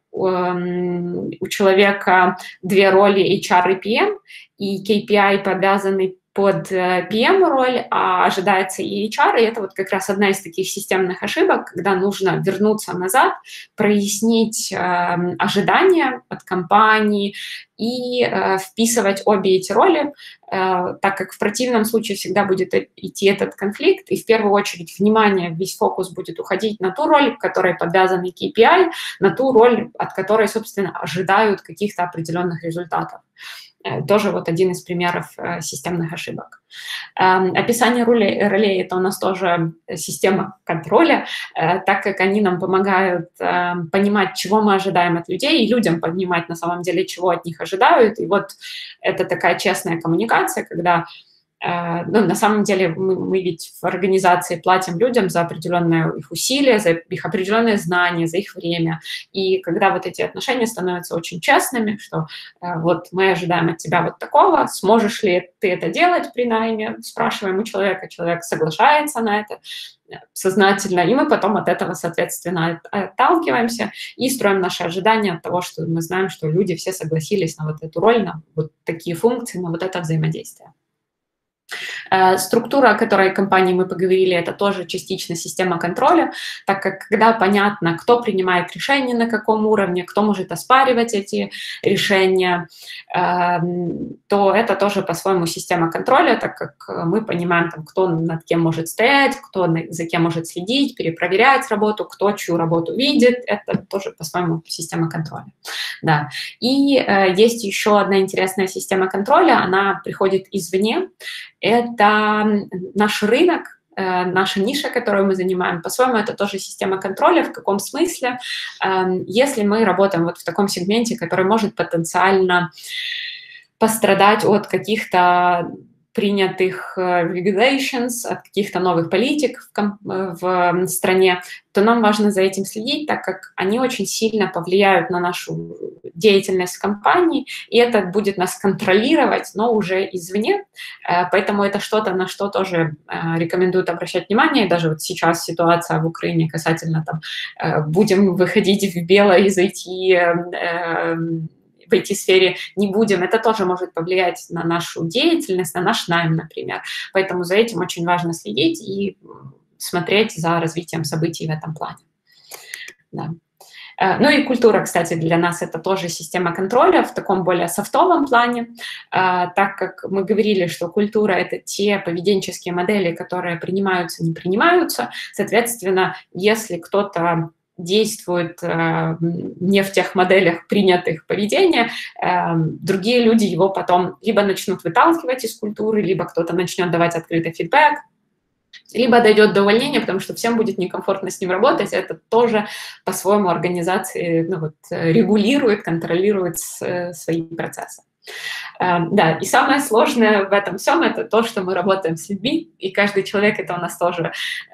у человека две роли HR и PM, и KPI подвязаны под PM-роль, а ожидается и HR, и это вот как раз одна из таких системных ошибок, когда нужно вернуться назад, прояснить ожидания от компании и вписывать обе эти роли, так как в противном случае всегда будет идти этот конфликт, и в первую очередь внимание, весь фокус будет уходить на ту роль, к которой подвязаны KPI, на ту роль, от которой, собственно, ожидают каких-то определенных результатов. Тоже вот один из примеров системных ошибок. Описание ролей – это у нас тоже система контроля, так как они нам помогают понимать, чего мы ожидаем от людей, и людям понимать на самом деле, чего от них ожидают. И вот это такая честная коммуникация, когда ну, на самом деле мы ведь в организации платим людям за определенные их усилия, за их определенные знания, за их время. И когда вот эти отношения становятся очень честными, что вот мы ожидаем от тебя вот такого, сможешь ли ты это делать при найме, спрашиваем у человека, человек соглашается на это сознательно, и мы потом от этого, соответственно, отталкиваемся и строим наши ожидания от того, что мы знаем, что люди все согласились на вот эту роль, на вот такие функции, на вот это взаимодействие. Структура, о которой компании мы поговорили, это тоже частично система контроля, так как когда понятно, кто принимает решения на каком уровне, кто может оспаривать эти решения, то это тоже по-своему система контроля, так как мы понимаем, там, кто над кем может стоять, кто за кем может следить, перепроверять работу, кто чью работу видит, это тоже по-своему система контроля. Да. И есть еще одна интересная система контроля, она приходит извне. Это наш рынок, наша ниша, которую мы занимаем. По-своему, это тоже система контроля. В каком смысле? Если мы работаем вот в таком сегменте, который может потенциально пострадать от каких-то принятых regulations, от каких-то новых политик в стране, то нам важно за этим следить, так как они очень сильно повлияют на нашу деятельность в компании, и это будет нас контролировать, но уже извне. Поэтому это что-то, на что тоже рекомендуют обращать внимание. И даже вот сейчас ситуация в Украине касательно будем выходить в белое и зайти в IT-сфере не будем, это тоже может повлиять на нашу деятельность, на наш найм, например. Поэтому за этим очень важно следить и смотреть за развитием событий в этом плане. Да. Ну и культура, кстати, для нас это тоже система контроля в таком более софтовом плане, так как мы говорили, что культура — это те поведенческие модели, которые принимаются, не принимаются. Соответственно, если кто-то действует не в тех моделях принятых поведения, другие люди его потом либо начнут выталкивать из культуры, либо кто-то начнет давать открытый фидбэк, либо дойдет до увольнения, потому что всем будет некомфортно с ним работать. Это тоже по-своему организации регулирует, контролирует свои процессы. Да, и самое сложное в этом всем — это то, что мы работаем с людьми, и каждый человек — это у нас тоже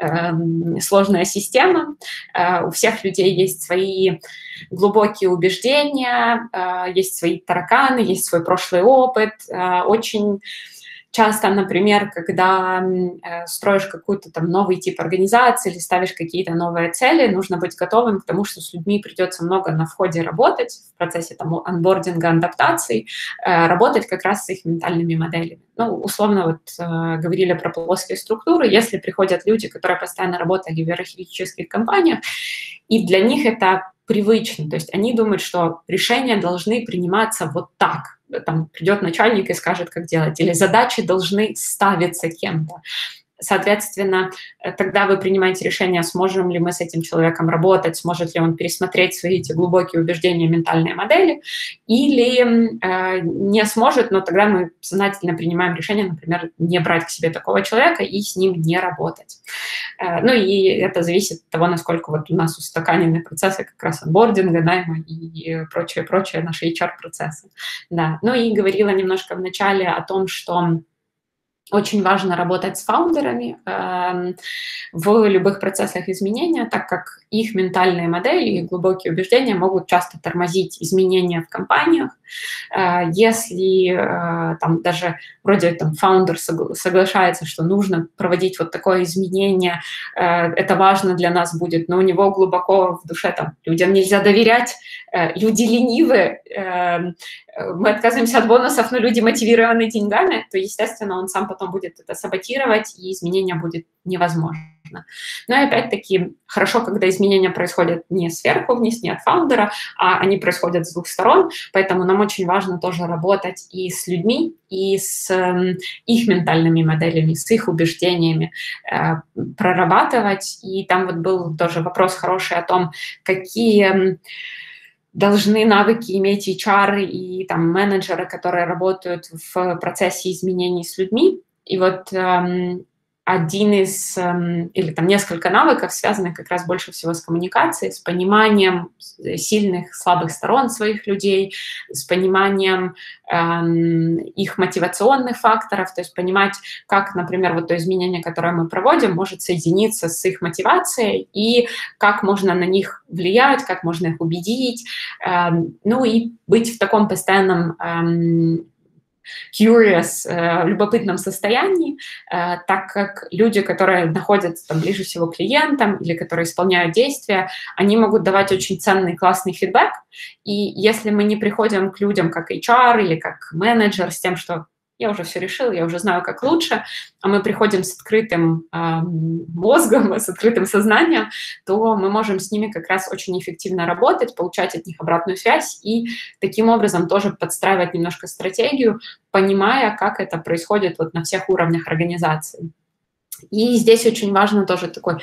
сложная система. У всех людей есть свои глубокие убеждения, есть свои тараканы, есть свой прошлый опыт. Очень часто, например, когда строишь какой-то там новый тип организации или ставишь какие-то новые цели, нужно быть готовым к тому, что с людьми придется много на входе работать, в процессе там онбординга, адаптации, работать как раз с их ментальными моделями. Ну, условно, говорили про плоские структуры. Если приходят люди, которые постоянно работали в иерархических компаниях, и для них это привычно, то есть они думают, что решения должны приниматься вот так. Там придет начальник и скажет, как делать, или задачи должны ставиться кем-то. Соответственно, тогда вы принимаете решение, сможем ли мы с этим человеком работать, сможет ли он пересмотреть свои эти глубокие убеждения, ментальные модели, или не сможет, но тогда мы сознательно принимаем решение, например, не брать к себе такого человека и с ним не работать. Ну и это зависит от того, насколько у нас устаканены процессы как раз онбординга, найма и прочие наши HR-процессы. Да. Ну и говорила немножко в начале о том, что очень важно работать с фаундерами в любых процессах изменения, так как их ментальные модели и глубокие убеждения могут часто тормозить изменения в компаниях. Если там даже вроде там фаундер соглашается, что нужно проводить вот такое изменение, это важно для нас будет, но у него глубоко в душе там людям нельзя доверять, люди ленивы, мы отказываемся от бонусов, но люди мотивированы деньгами, то, естественно, он сам потом будет это саботировать, и изменения будет невозможно. Но и опять-таки хорошо, когда изменения происходят не сверху вниз, не от фаундера, а они происходят с двух сторон, поэтому нам очень важно тоже работать и с людьми, и с их ментальными моделями, с их убеждениями, прорабатывать. И там вот был тоже вопрос хороший о том, какие должны навыки иметь HR и там менеджеры, которые работают в процессе изменений с людьми. И вот один из, или там несколько навыков, связанных как раз больше всего с коммуникацией, с пониманием сильных, слабых сторон своих людей, с пониманием их мотивационных факторов, то есть понимать, как, например, вот то изменение, которое мы проводим, может соединиться с их мотивацией и как можно на них влиять, как можно их убедить, ну и быть в таком постоянном curious, в любопытном состоянии, так как люди, которые находятся там ближе всего к клиентам или которые исполняют действия, они могут давать очень ценный, классный фидбэк, и если мы не приходим к людям как HR или как менеджер с тем, что я уже все решил, я уже знаю, как лучше, а мы приходим с открытым мозгом, с открытым сознанием, то мы можем с ними как раз очень эффективно работать, получать от них обратную связь и таким образом тоже подстраивать немножко стратегию, понимая, как это происходит вот на всех уровнях организации. И здесь очень важно тоже такое,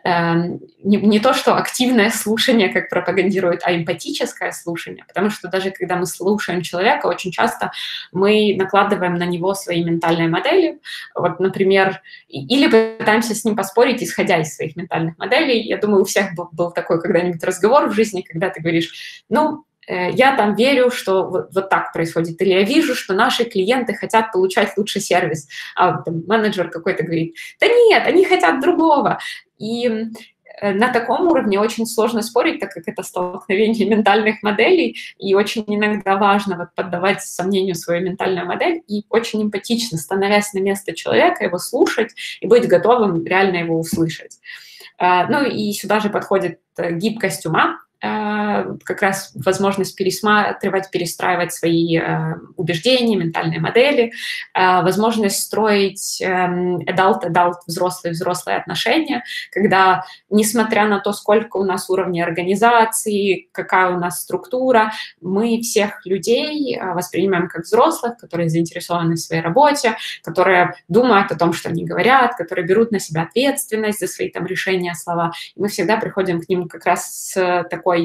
не то, что активное слушание, как пропагандирует, а эмпатическое слушание, потому что даже когда мы слушаем человека, очень часто мы накладываем на него свои ментальные модели, вот, например, или пытаемся с ним поспорить, исходя из своих ментальных моделей. Я думаю, у всех был такой когда-нибудь разговор в жизни, когда ты говоришь, ну, я там верю, что вот так происходит, или я вижу, что наши клиенты хотят получать лучший сервис, а там, менеджер какой-то говорит, да нет, они хотят другого. И на таком уровне очень сложно спорить, так как это столкновение ментальных моделей, и очень иногда важно вот поддавать сомнению свою ментальную модель и очень эмпатично, становясь на место человека, его слушать и быть готовым реально его услышать. Ну и сюда же подходит гибкость ума, как раз возможность пересматривать, перестраивать свои убеждения, ментальные модели, возможность строить adult-adult, взрослые отношения, когда, несмотря на то, сколько у нас уровней организации, какая у нас структура, мы всех людей воспринимаем как взрослых, которые заинтересованы в своей работе, которые думают о том, что они говорят, которые берут на себя ответственность за свои там решения, слова. И мы всегда приходим к ним как раз с такой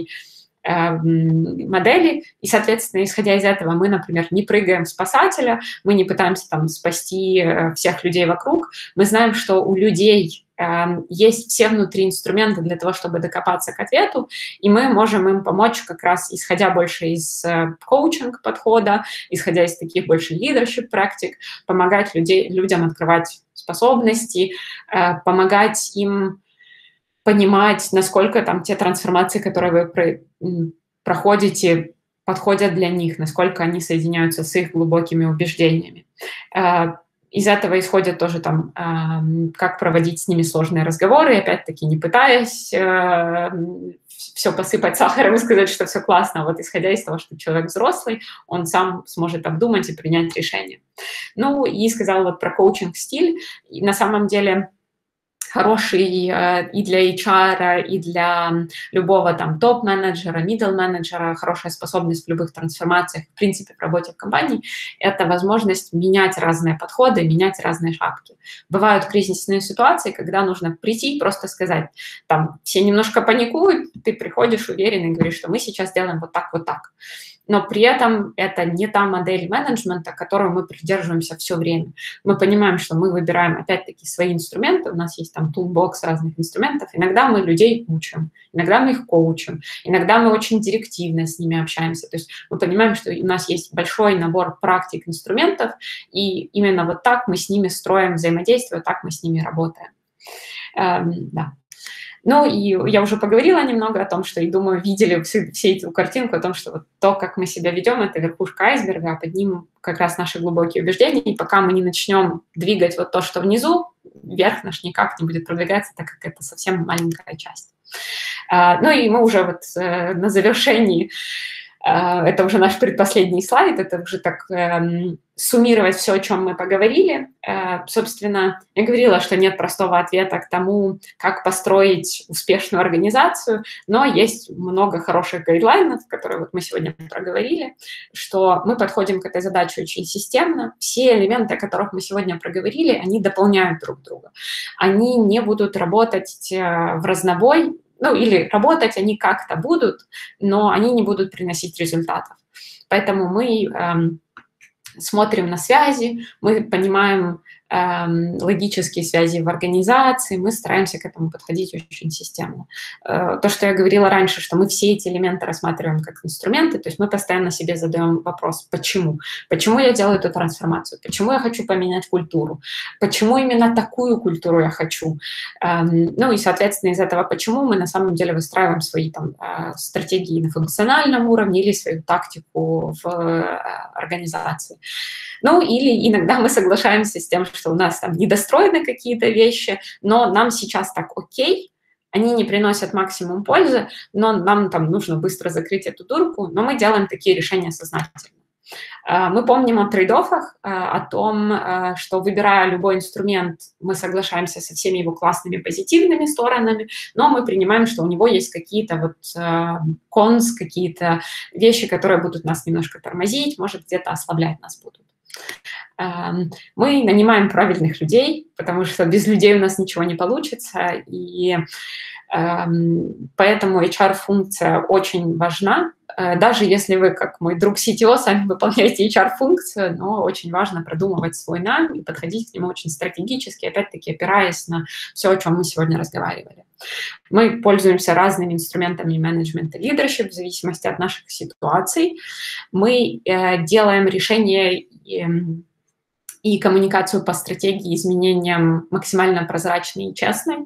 модели, и, соответственно, исходя из этого, мы, например, не прыгаем в спасателя, мы не пытаемся там спасти всех людей вокруг, мы знаем, что у людей есть все внутри инструменты для того, чтобы докопаться к ответу, и мы можем им помочь как раз, исходя больше из коучинг-подхода, исходя из таких больше leadership-практик, помогать людям открывать способности, помогать им понимать, насколько там те трансформации, которые вы проходите, подходят для них, насколько они соединяются с их глубокими убеждениями. Из этого исходят тоже там, как проводить с ними сложные разговоры, опять-таки не пытаясь все посыпать сахаром и сказать, что все классно, а вот исходя из того, что человек взрослый, он сам сможет обдумать и принять решение. Ну и сказала вот про коучинг-стиль. И на самом деле хороший и для HR, и для любого там топ-менеджера, middle-менеджера, хорошая способность в любых трансформациях, в принципе, в работе в компании, это возможность менять разные подходы, менять разные шапки. Бывают кризисные ситуации, когда нужно прийти и просто сказать, там, все немножко паникуют, ты приходишь уверенный и говоришь, что мы сейчас делаем вот так, вот так. Но при этом это не та модель менеджмента, которую мы придерживаемся все время. Мы понимаем, что мы выбираем, опять-таки, свои инструменты, у нас есть там toolbox разных инструментов, иногда мы людей учим, иногда мы их коучим, иногда мы очень директивно с ними общаемся. То есть мы понимаем, что у нас есть большой набор практик, инструментов, и именно вот так мы с ними строим взаимодействие, так мы с ними работаем. Да. Ну, и я уже поговорила немного о том, что, и думаю, видели все эту картинку, о том, что вот то, как мы себя ведем, это верхушка айсберга, а под ним как раз наши глубокие убеждения, и пока мы не начнем двигать вот то, что внизу, вверх наш никак не будет продвигаться, так как это совсем маленькая часть. Ну, и мы уже вот на завершении, это уже наш предпоследний слайд, это уже так суммировать все, о чем мы поговорили. Собственно, я говорила, что нет простого ответа к тому, как построить успешную организацию, но есть много хороших гайдлайнов, которые вот мы сегодня проговорили, что мы подходим к этой задаче очень системно. Все элементы, о которых мы сегодня проговорили, они дополняют друг друга. Они не будут работать в разнобой, ну, или работать они как-то будут, но они не будут приносить результатов. Поэтому мы смотрим на связи, мы понимаем логические связи в организации, мы стараемся к этому подходить очень системно. То, что я говорила раньше, что мы все эти элементы рассматриваем как инструменты, то есть мы постоянно себе задаем вопрос, почему? Почему я делаю эту трансформацию? Почему я хочу поменять культуру? Почему именно такую культуру я хочу? Ну и, соответственно, из этого почему мы на самом деле выстраиваем свои там стратегии на функциональном уровне или свою тактику в организации. Ну, или иногда мы соглашаемся с тем, что у нас там недостроены какие-то вещи, но нам сейчас так окей, они не приносят максимум пользы, но нам там нужно быстро закрыть эту дырку, но мы делаем такие решения сознательно. Мы помним о трейд-оффах, о том, что, выбирая любой инструмент, мы соглашаемся со всеми его классными позитивными сторонами, но мы принимаем, что у него есть какие-то вот конс, какие-то вещи, которые будут нас немножко тормозить, может, где-то ослаблять нас будут. Мы нанимаем правильных людей, потому что без людей у нас ничего не получится, и поэтому HR-функция очень важна. Даже если вы, как мой друг CTO, сами выполняете HR-функцию, но очень важно продумывать свой найм и подходить к нему очень стратегически, опять-таки опираясь на все, о чем мы сегодня разговаривали. Мы пользуемся разными инструментами менеджмента и лидершип в зависимости от наших ситуаций. Мы делаем решения и коммуникацию по стратегии изменениям максимально прозрачной и честной.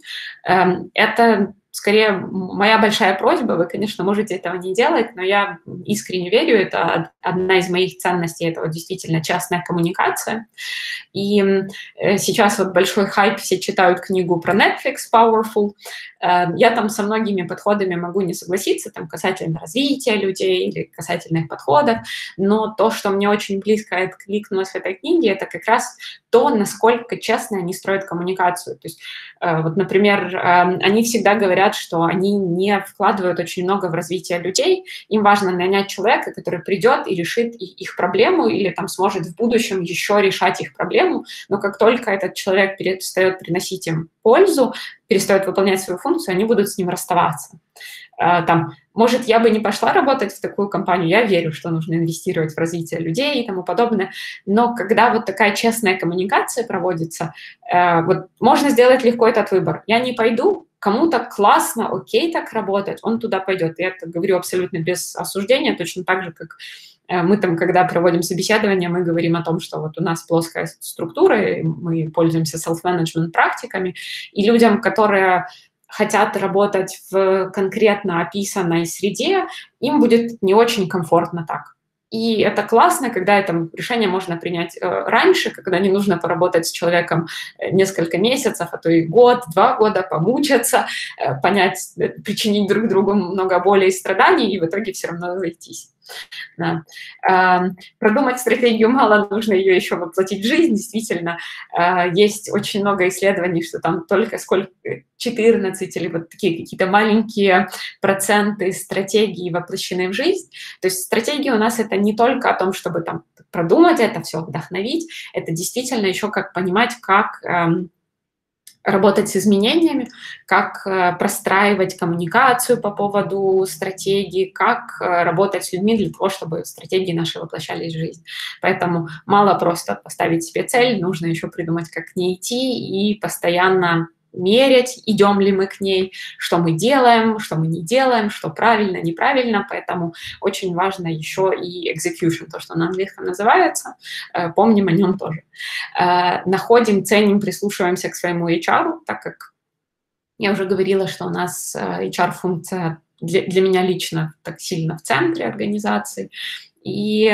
Это скорее моя большая просьба. Вы, конечно, можете этого не делать, но я искренне верю, это одна из моих ценностей, это вот действительно частная коммуникация. И сейчас вот большой хайп, все читают книгу про Netflix «Powerful». Я там со многими подходами могу не согласиться, там, касательно развития людей или касательно их подходов, но то, что мне очень близко откликнулось в этой книге, это как раз то, насколько честно они строят коммуникацию. То есть, вот, например, они всегда говорят, что они не вкладывают очень много в развитие людей, им важно нанять человека, который придет и решит их проблему или там сможет в будущем еще решать их проблему, но как только этот человек перестает приносить им пользу, перестает выполнять свою функцию, они будут с ним расставаться. Там, может, я бы не пошла работать в такую компанию, я верю, что нужно инвестировать в развитие людей и тому подобное, но когда вот такая честная коммуникация проводится, вот можно сделать легко этот выбор. Я не пойду, кому-то классно, окей так работать, он туда пойдет. Я это говорю абсолютно без осуждения, точно так же, как мы там, когда проводим собеседование, мы говорим о том, что вот у нас плоская структура, и мы пользуемся self-management практиками, и людям, которые хотят работать в конкретно описанной среде, им будет не очень комфортно так. И это классно, когда это решение можно принять раньше, когда не нужно поработать с человеком несколько месяцев, а то и год, 2 года, помучаться, понять, причинить друг другу много боли и страданий, и в итоге все равно разойтись. Да. Продумать стратегию мало, нужно ее еще воплотить в жизнь. Действительно, есть очень много исследований, что там только 14 или вот такие какие-то маленькие проценты стратегии воплощены в жизнь. То есть стратегия у нас это не только о том, чтобы там продумать это все, вдохновить, это действительно еще как понимать, как работать с изменениями, как простраивать коммуникацию по поводу стратегии, как работать с людьми для того, чтобы стратегии наши воплощались в жизнь. Поэтому мало просто поставить себе цель, нужно еще придумать, как к ней идти и постоянно мерять, идем ли мы к ней, что мы делаем, что мы не делаем, что правильно, неправильно. Поэтому очень важно еще и execution, то, что на английском называется. Помним о нем тоже. Находим, ценим, прислушиваемся к своему HR, так как я уже говорила, что у нас HR-функция для меня лично так сильно в центре организации. И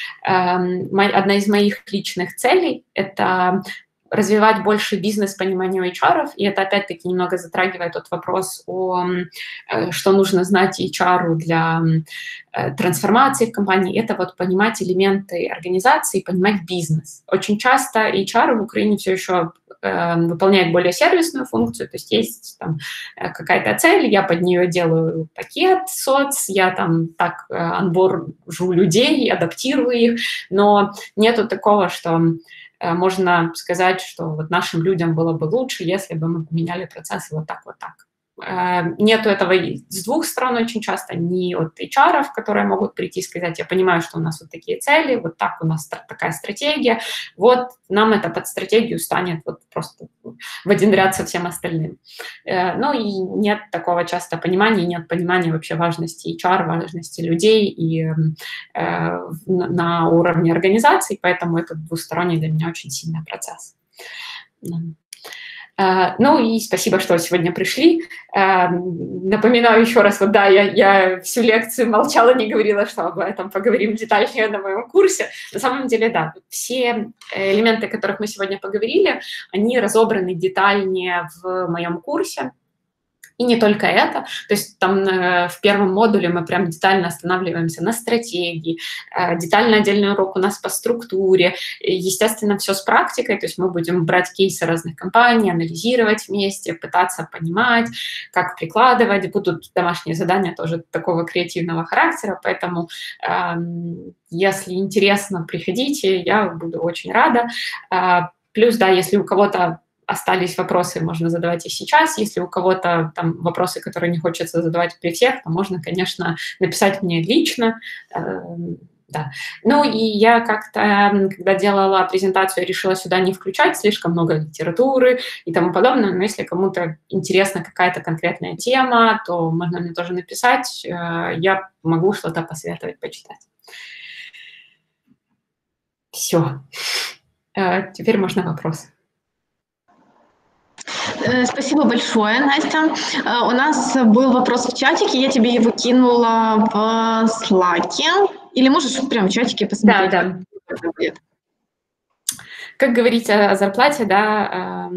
одна из моих личных целей – это развивать больше бизнес-понимания у HR, и это опять-таки немного затрагивает тот вопрос что нужно знать HR для трансформации в компании, это вот понимать элементы организации, понимать бизнес. Очень часто HR в Украине все еще выполняет более сервисную функцию, то есть есть там какая-то цель, я под нее делаю пакет соц, я там так онборжу людей, адаптирую их, но нету такого, что можно сказать, что вот нашим людям было бы лучше, если бы мы поменяли процессы вот так, вот так. Нету этого с двух сторон очень часто, не от HR, которые могут прийти и сказать, я понимаю, что у нас вот такие цели, вот так у нас такая стратегия, вот нам это под стратегию станет вот просто в один ряд со всем остальным. Ну и нет такого часто понимания, нет понимания вообще важности HR, важности людей и на уровне организации, поэтому это двусторонний для меня очень сильный процесс. Ну и спасибо, что сегодня пришли. Напоминаю еще раз, вот да, я всю лекцию молчала, не говорила, что об этом поговорим детальнее на моем курсе. На самом деле, да, все элементы, о которых мы сегодня поговорили, они разобраны детальнее в моем курсе. И не только это, то есть там в первом модуле мы прям детально останавливаемся на стратегии, детально отдельный урок у нас по структуре, естественно, все с практикой, то есть мы будем брать кейсы разных компаний, анализировать вместе, пытаться понимать, как прикладывать, будут домашние задания тоже такого креативного характера, поэтому если интересно, приходите, я буду очень рада. Плюс, да, если у кого-то остались вопросы, можно задавать и сейчас. Если у кого-то там вопросы, которые не хочется задавать при всех, то можно, конечно, написать мне лично. Да. Ну и я как-то, когда делала презентацию, решила сюда не включать слишком много литературы и тому подобное, но если кому-то интересна какая-то конкретная тема, то можно мне тоже написать, я могу что-то посоветовать, почитать. Все. Теперь можно вопросы. Спасибо большое, Настя. У нас был вопрос в чатике, я тебе его кинула в Slack. Или можешь прямо в чатике посмотреть? Да. Как говорить о зарплате, да,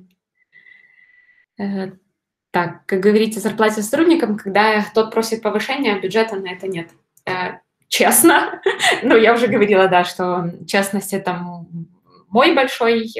так, как говорить о зарплате сотрудникам, когда тот просит повышения, а бюджета на это нет. Честно, но я уже говорила, да, что честность – это мой большой,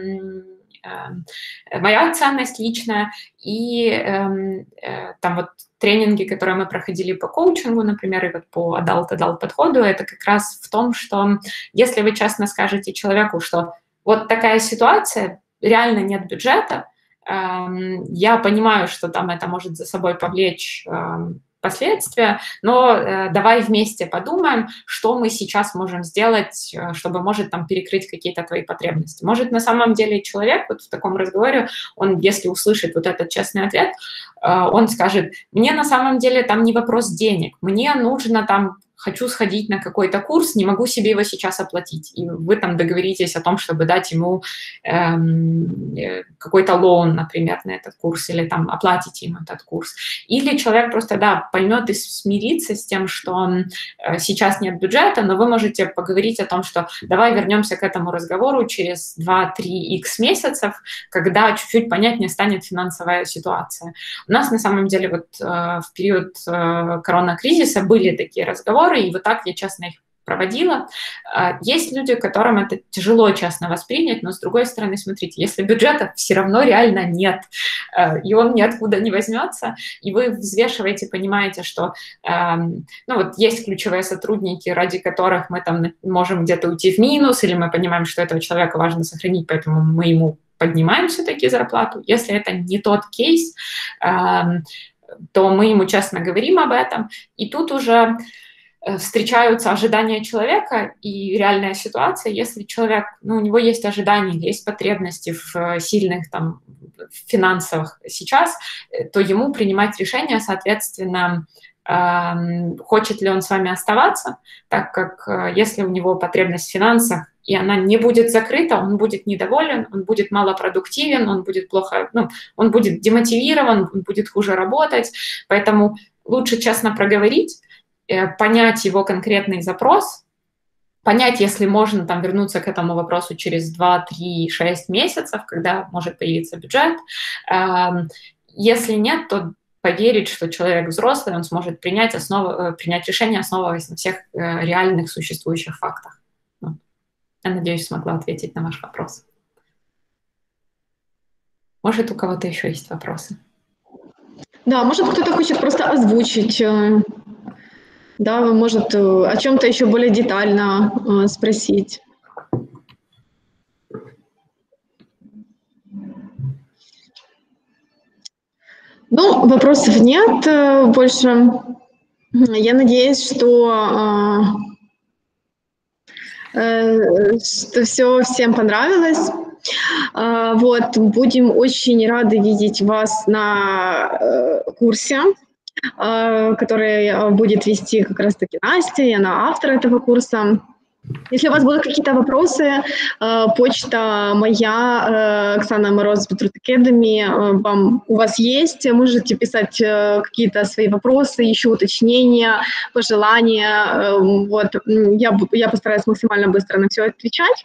моя ценность личная, и там вот тренинги, которые мы проходили по коучингу, например, и вот по adult подходу, это как раз в том, что если вы честно скажете человеку, что вот такая ситуация, реально нет бюджета, я понимаю, что там это может за собой повлечь последствия, но давай вместе подумаем, что мы сейчас можем сделать, чтобы, может, там перекрыть какие-то твои потребности. Может, на самом деле человек вот в таком разговоре, он, если услышит вот этот честный ответ, он скажет, мне на самом деле там не вопрос денег, мне нужно там, хочу сходить на какой-то курс, не могу себе его сейчас оплатить. И вы там договоритесь о том, чтобы дать ему какой-то лоун, например, на этот курс, или там оплатите ему этот курс. Или человек просто, да, поймет и смирится с тем, что сейчас нет бюджета, но вы можете поговорить о том, что давай вернемся к этому разговору через 2-3 месяцев, когда чуть-чуть понятнее станет финансовая ситуация. У нас на самом деле вот в период коронакризиса были такие разговоры, и вот так я, честно, их проводила. Есть люди, которым это тяжело, честно, воспринять, но, с другой стороны, смотрите, если бюджета все равно реально нет, и он ниоткуда не возьмется, и вы взвешиваете, понимаете, что ну, вот есть ключевые сотрудники, ради которых мы там можем где-то уйти в минус, или мы понимаем, что этого человека важно сохранить, поэтому мы ему поднимаем все-таки зарплату. Если это не тот кейс, то мы ему честно говорим об этом, и тут уже встречаются ожидания человека и реальная ситуация. Если человек, ну, у него есть ожидания, есть потребности в сильных там финансах сейчас, то ему принимать решение, соответственно, хочет ли он с вами оставаться, так как если у него потребность в финансах, и она не будет закрыта, он будет недоволен, он будет малопродуктивен, он будет плохо, ну, он будет демотивирован, он будет хуже работать. Поэтому лучше честно проговорить, понять его конкретный запрос, понять, если можно там вернуться к этому вопросу через 2, 3, 6 месяцев, когда может появиться бюджет. Если нет, то поверить, что человек взрослый, он сможет принять решение, основываясь на всех реальных существующих фактах. Я надеюсь, смогла ответить на ваш вопрос. Может, у кого-то еще есть вопросы? Да, может, кто-то хочет просто озвучить, да, может, о чем-то еще более детально спросить. Ну, вопросов нет больше. Я надеюсь, что все всем понравилось. Вот, будем очень рады видеть вас на курсе, который будет вести как раз-таки Настя, и она автор этого курса. Если у вас будут какие-то вопросы, почта моя, Оксана Мороз, Битрут Academy, у вас есть, можете писать какие-то свои вопросы, еще уточнения, пожелания. Вот. Я постараюсь максимально быстро на все отвечать.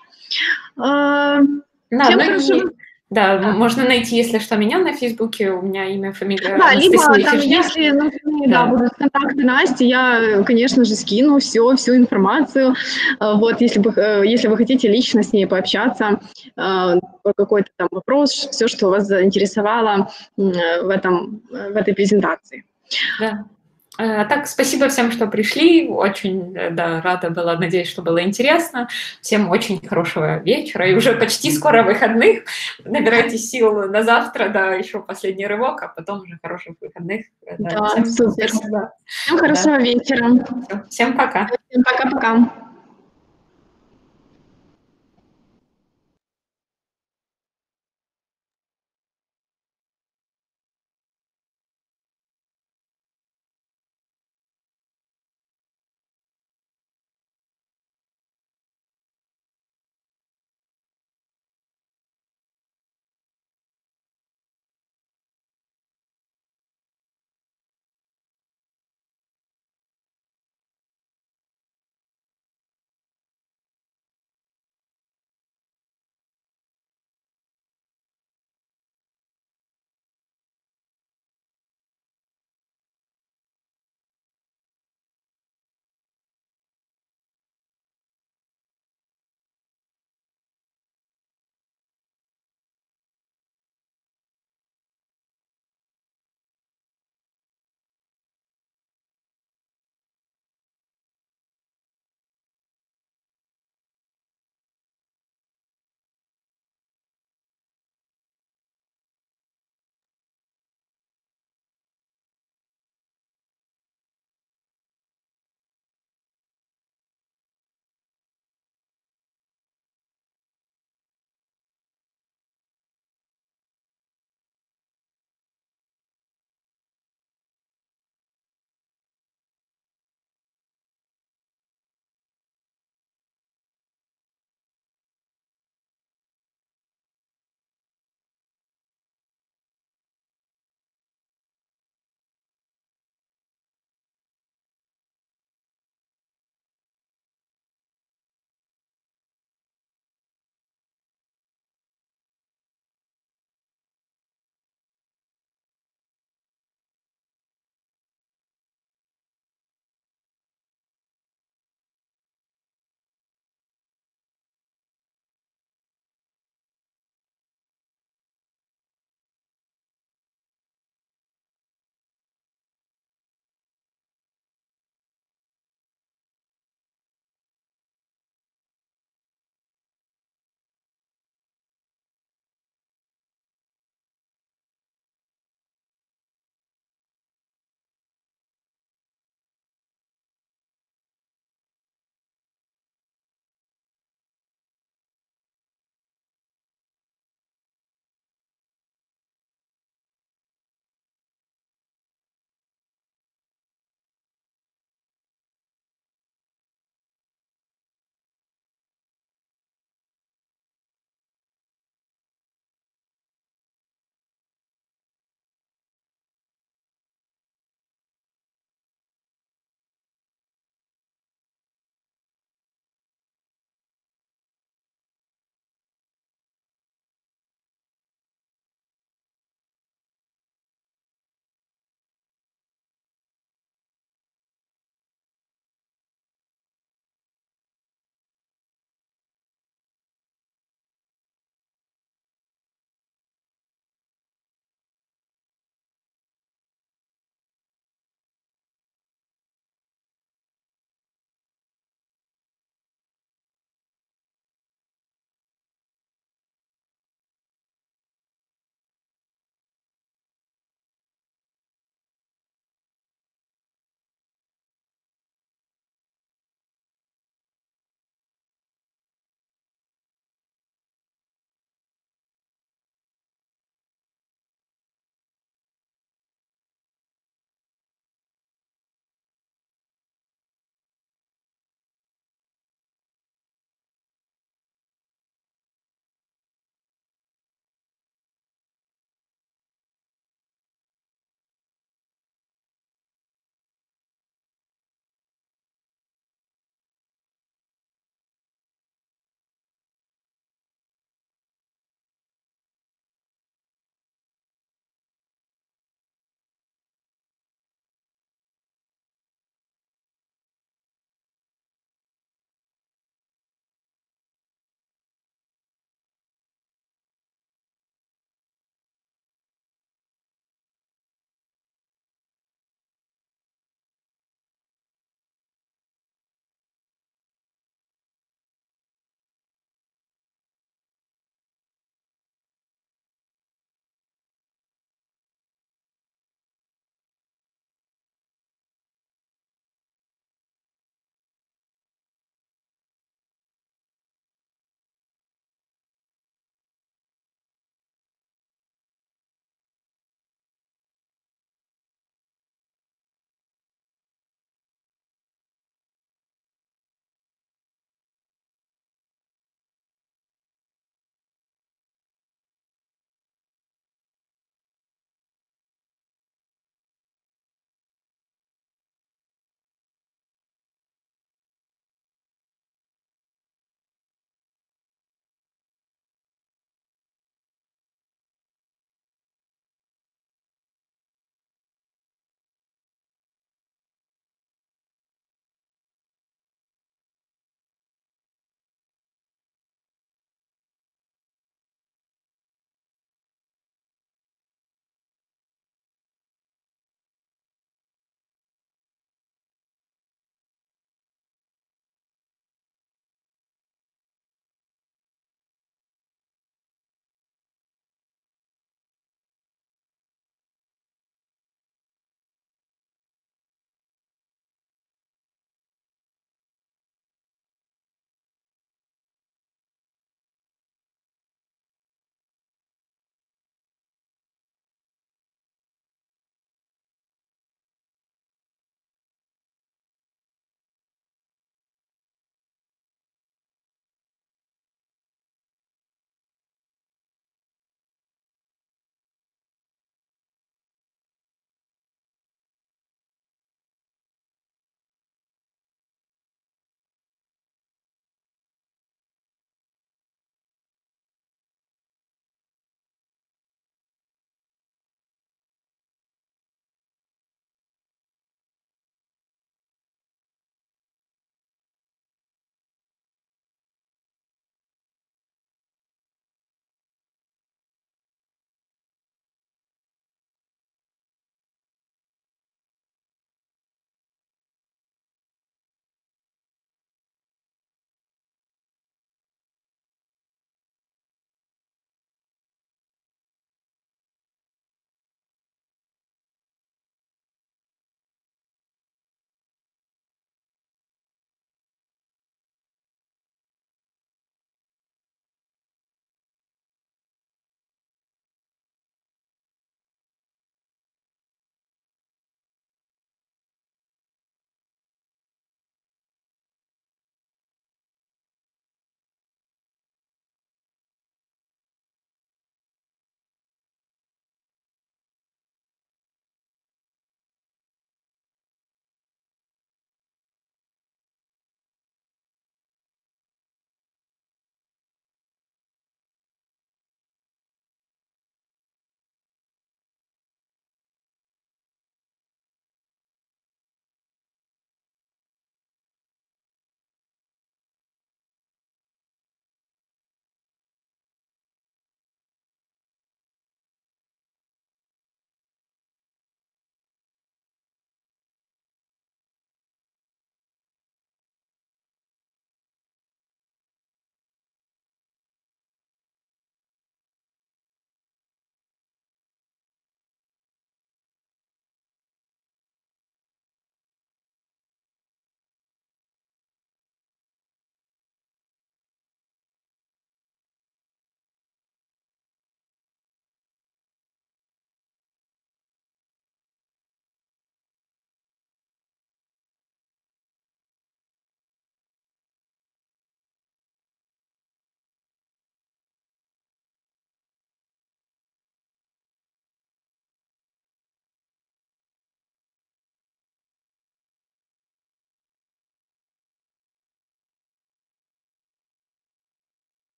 Да, да, можно найти, если что, меня на Фейсбуке, у меня имя, фамилия. Да, либо там, если нужны, да, будут контакты Насти, я, конечно же, скину всю информацию. Вот, если вы хотите лично с ней пообщаться, по какой-то там вопрос, все, что вас заинтересовало в этой презентации. Да. Так, спасибо всем, что пришли. Очень, да, рада была. Надеюсь, что было интересно. Всем очень хорошего вечера. И уже почти скоро выходных. Набирайтесь сил на завтра, да, еще последний рывок, а потом уже хороших выходных. Да, всем супер. Всем хорошего вечера. Всем пока. Всем пока-пока.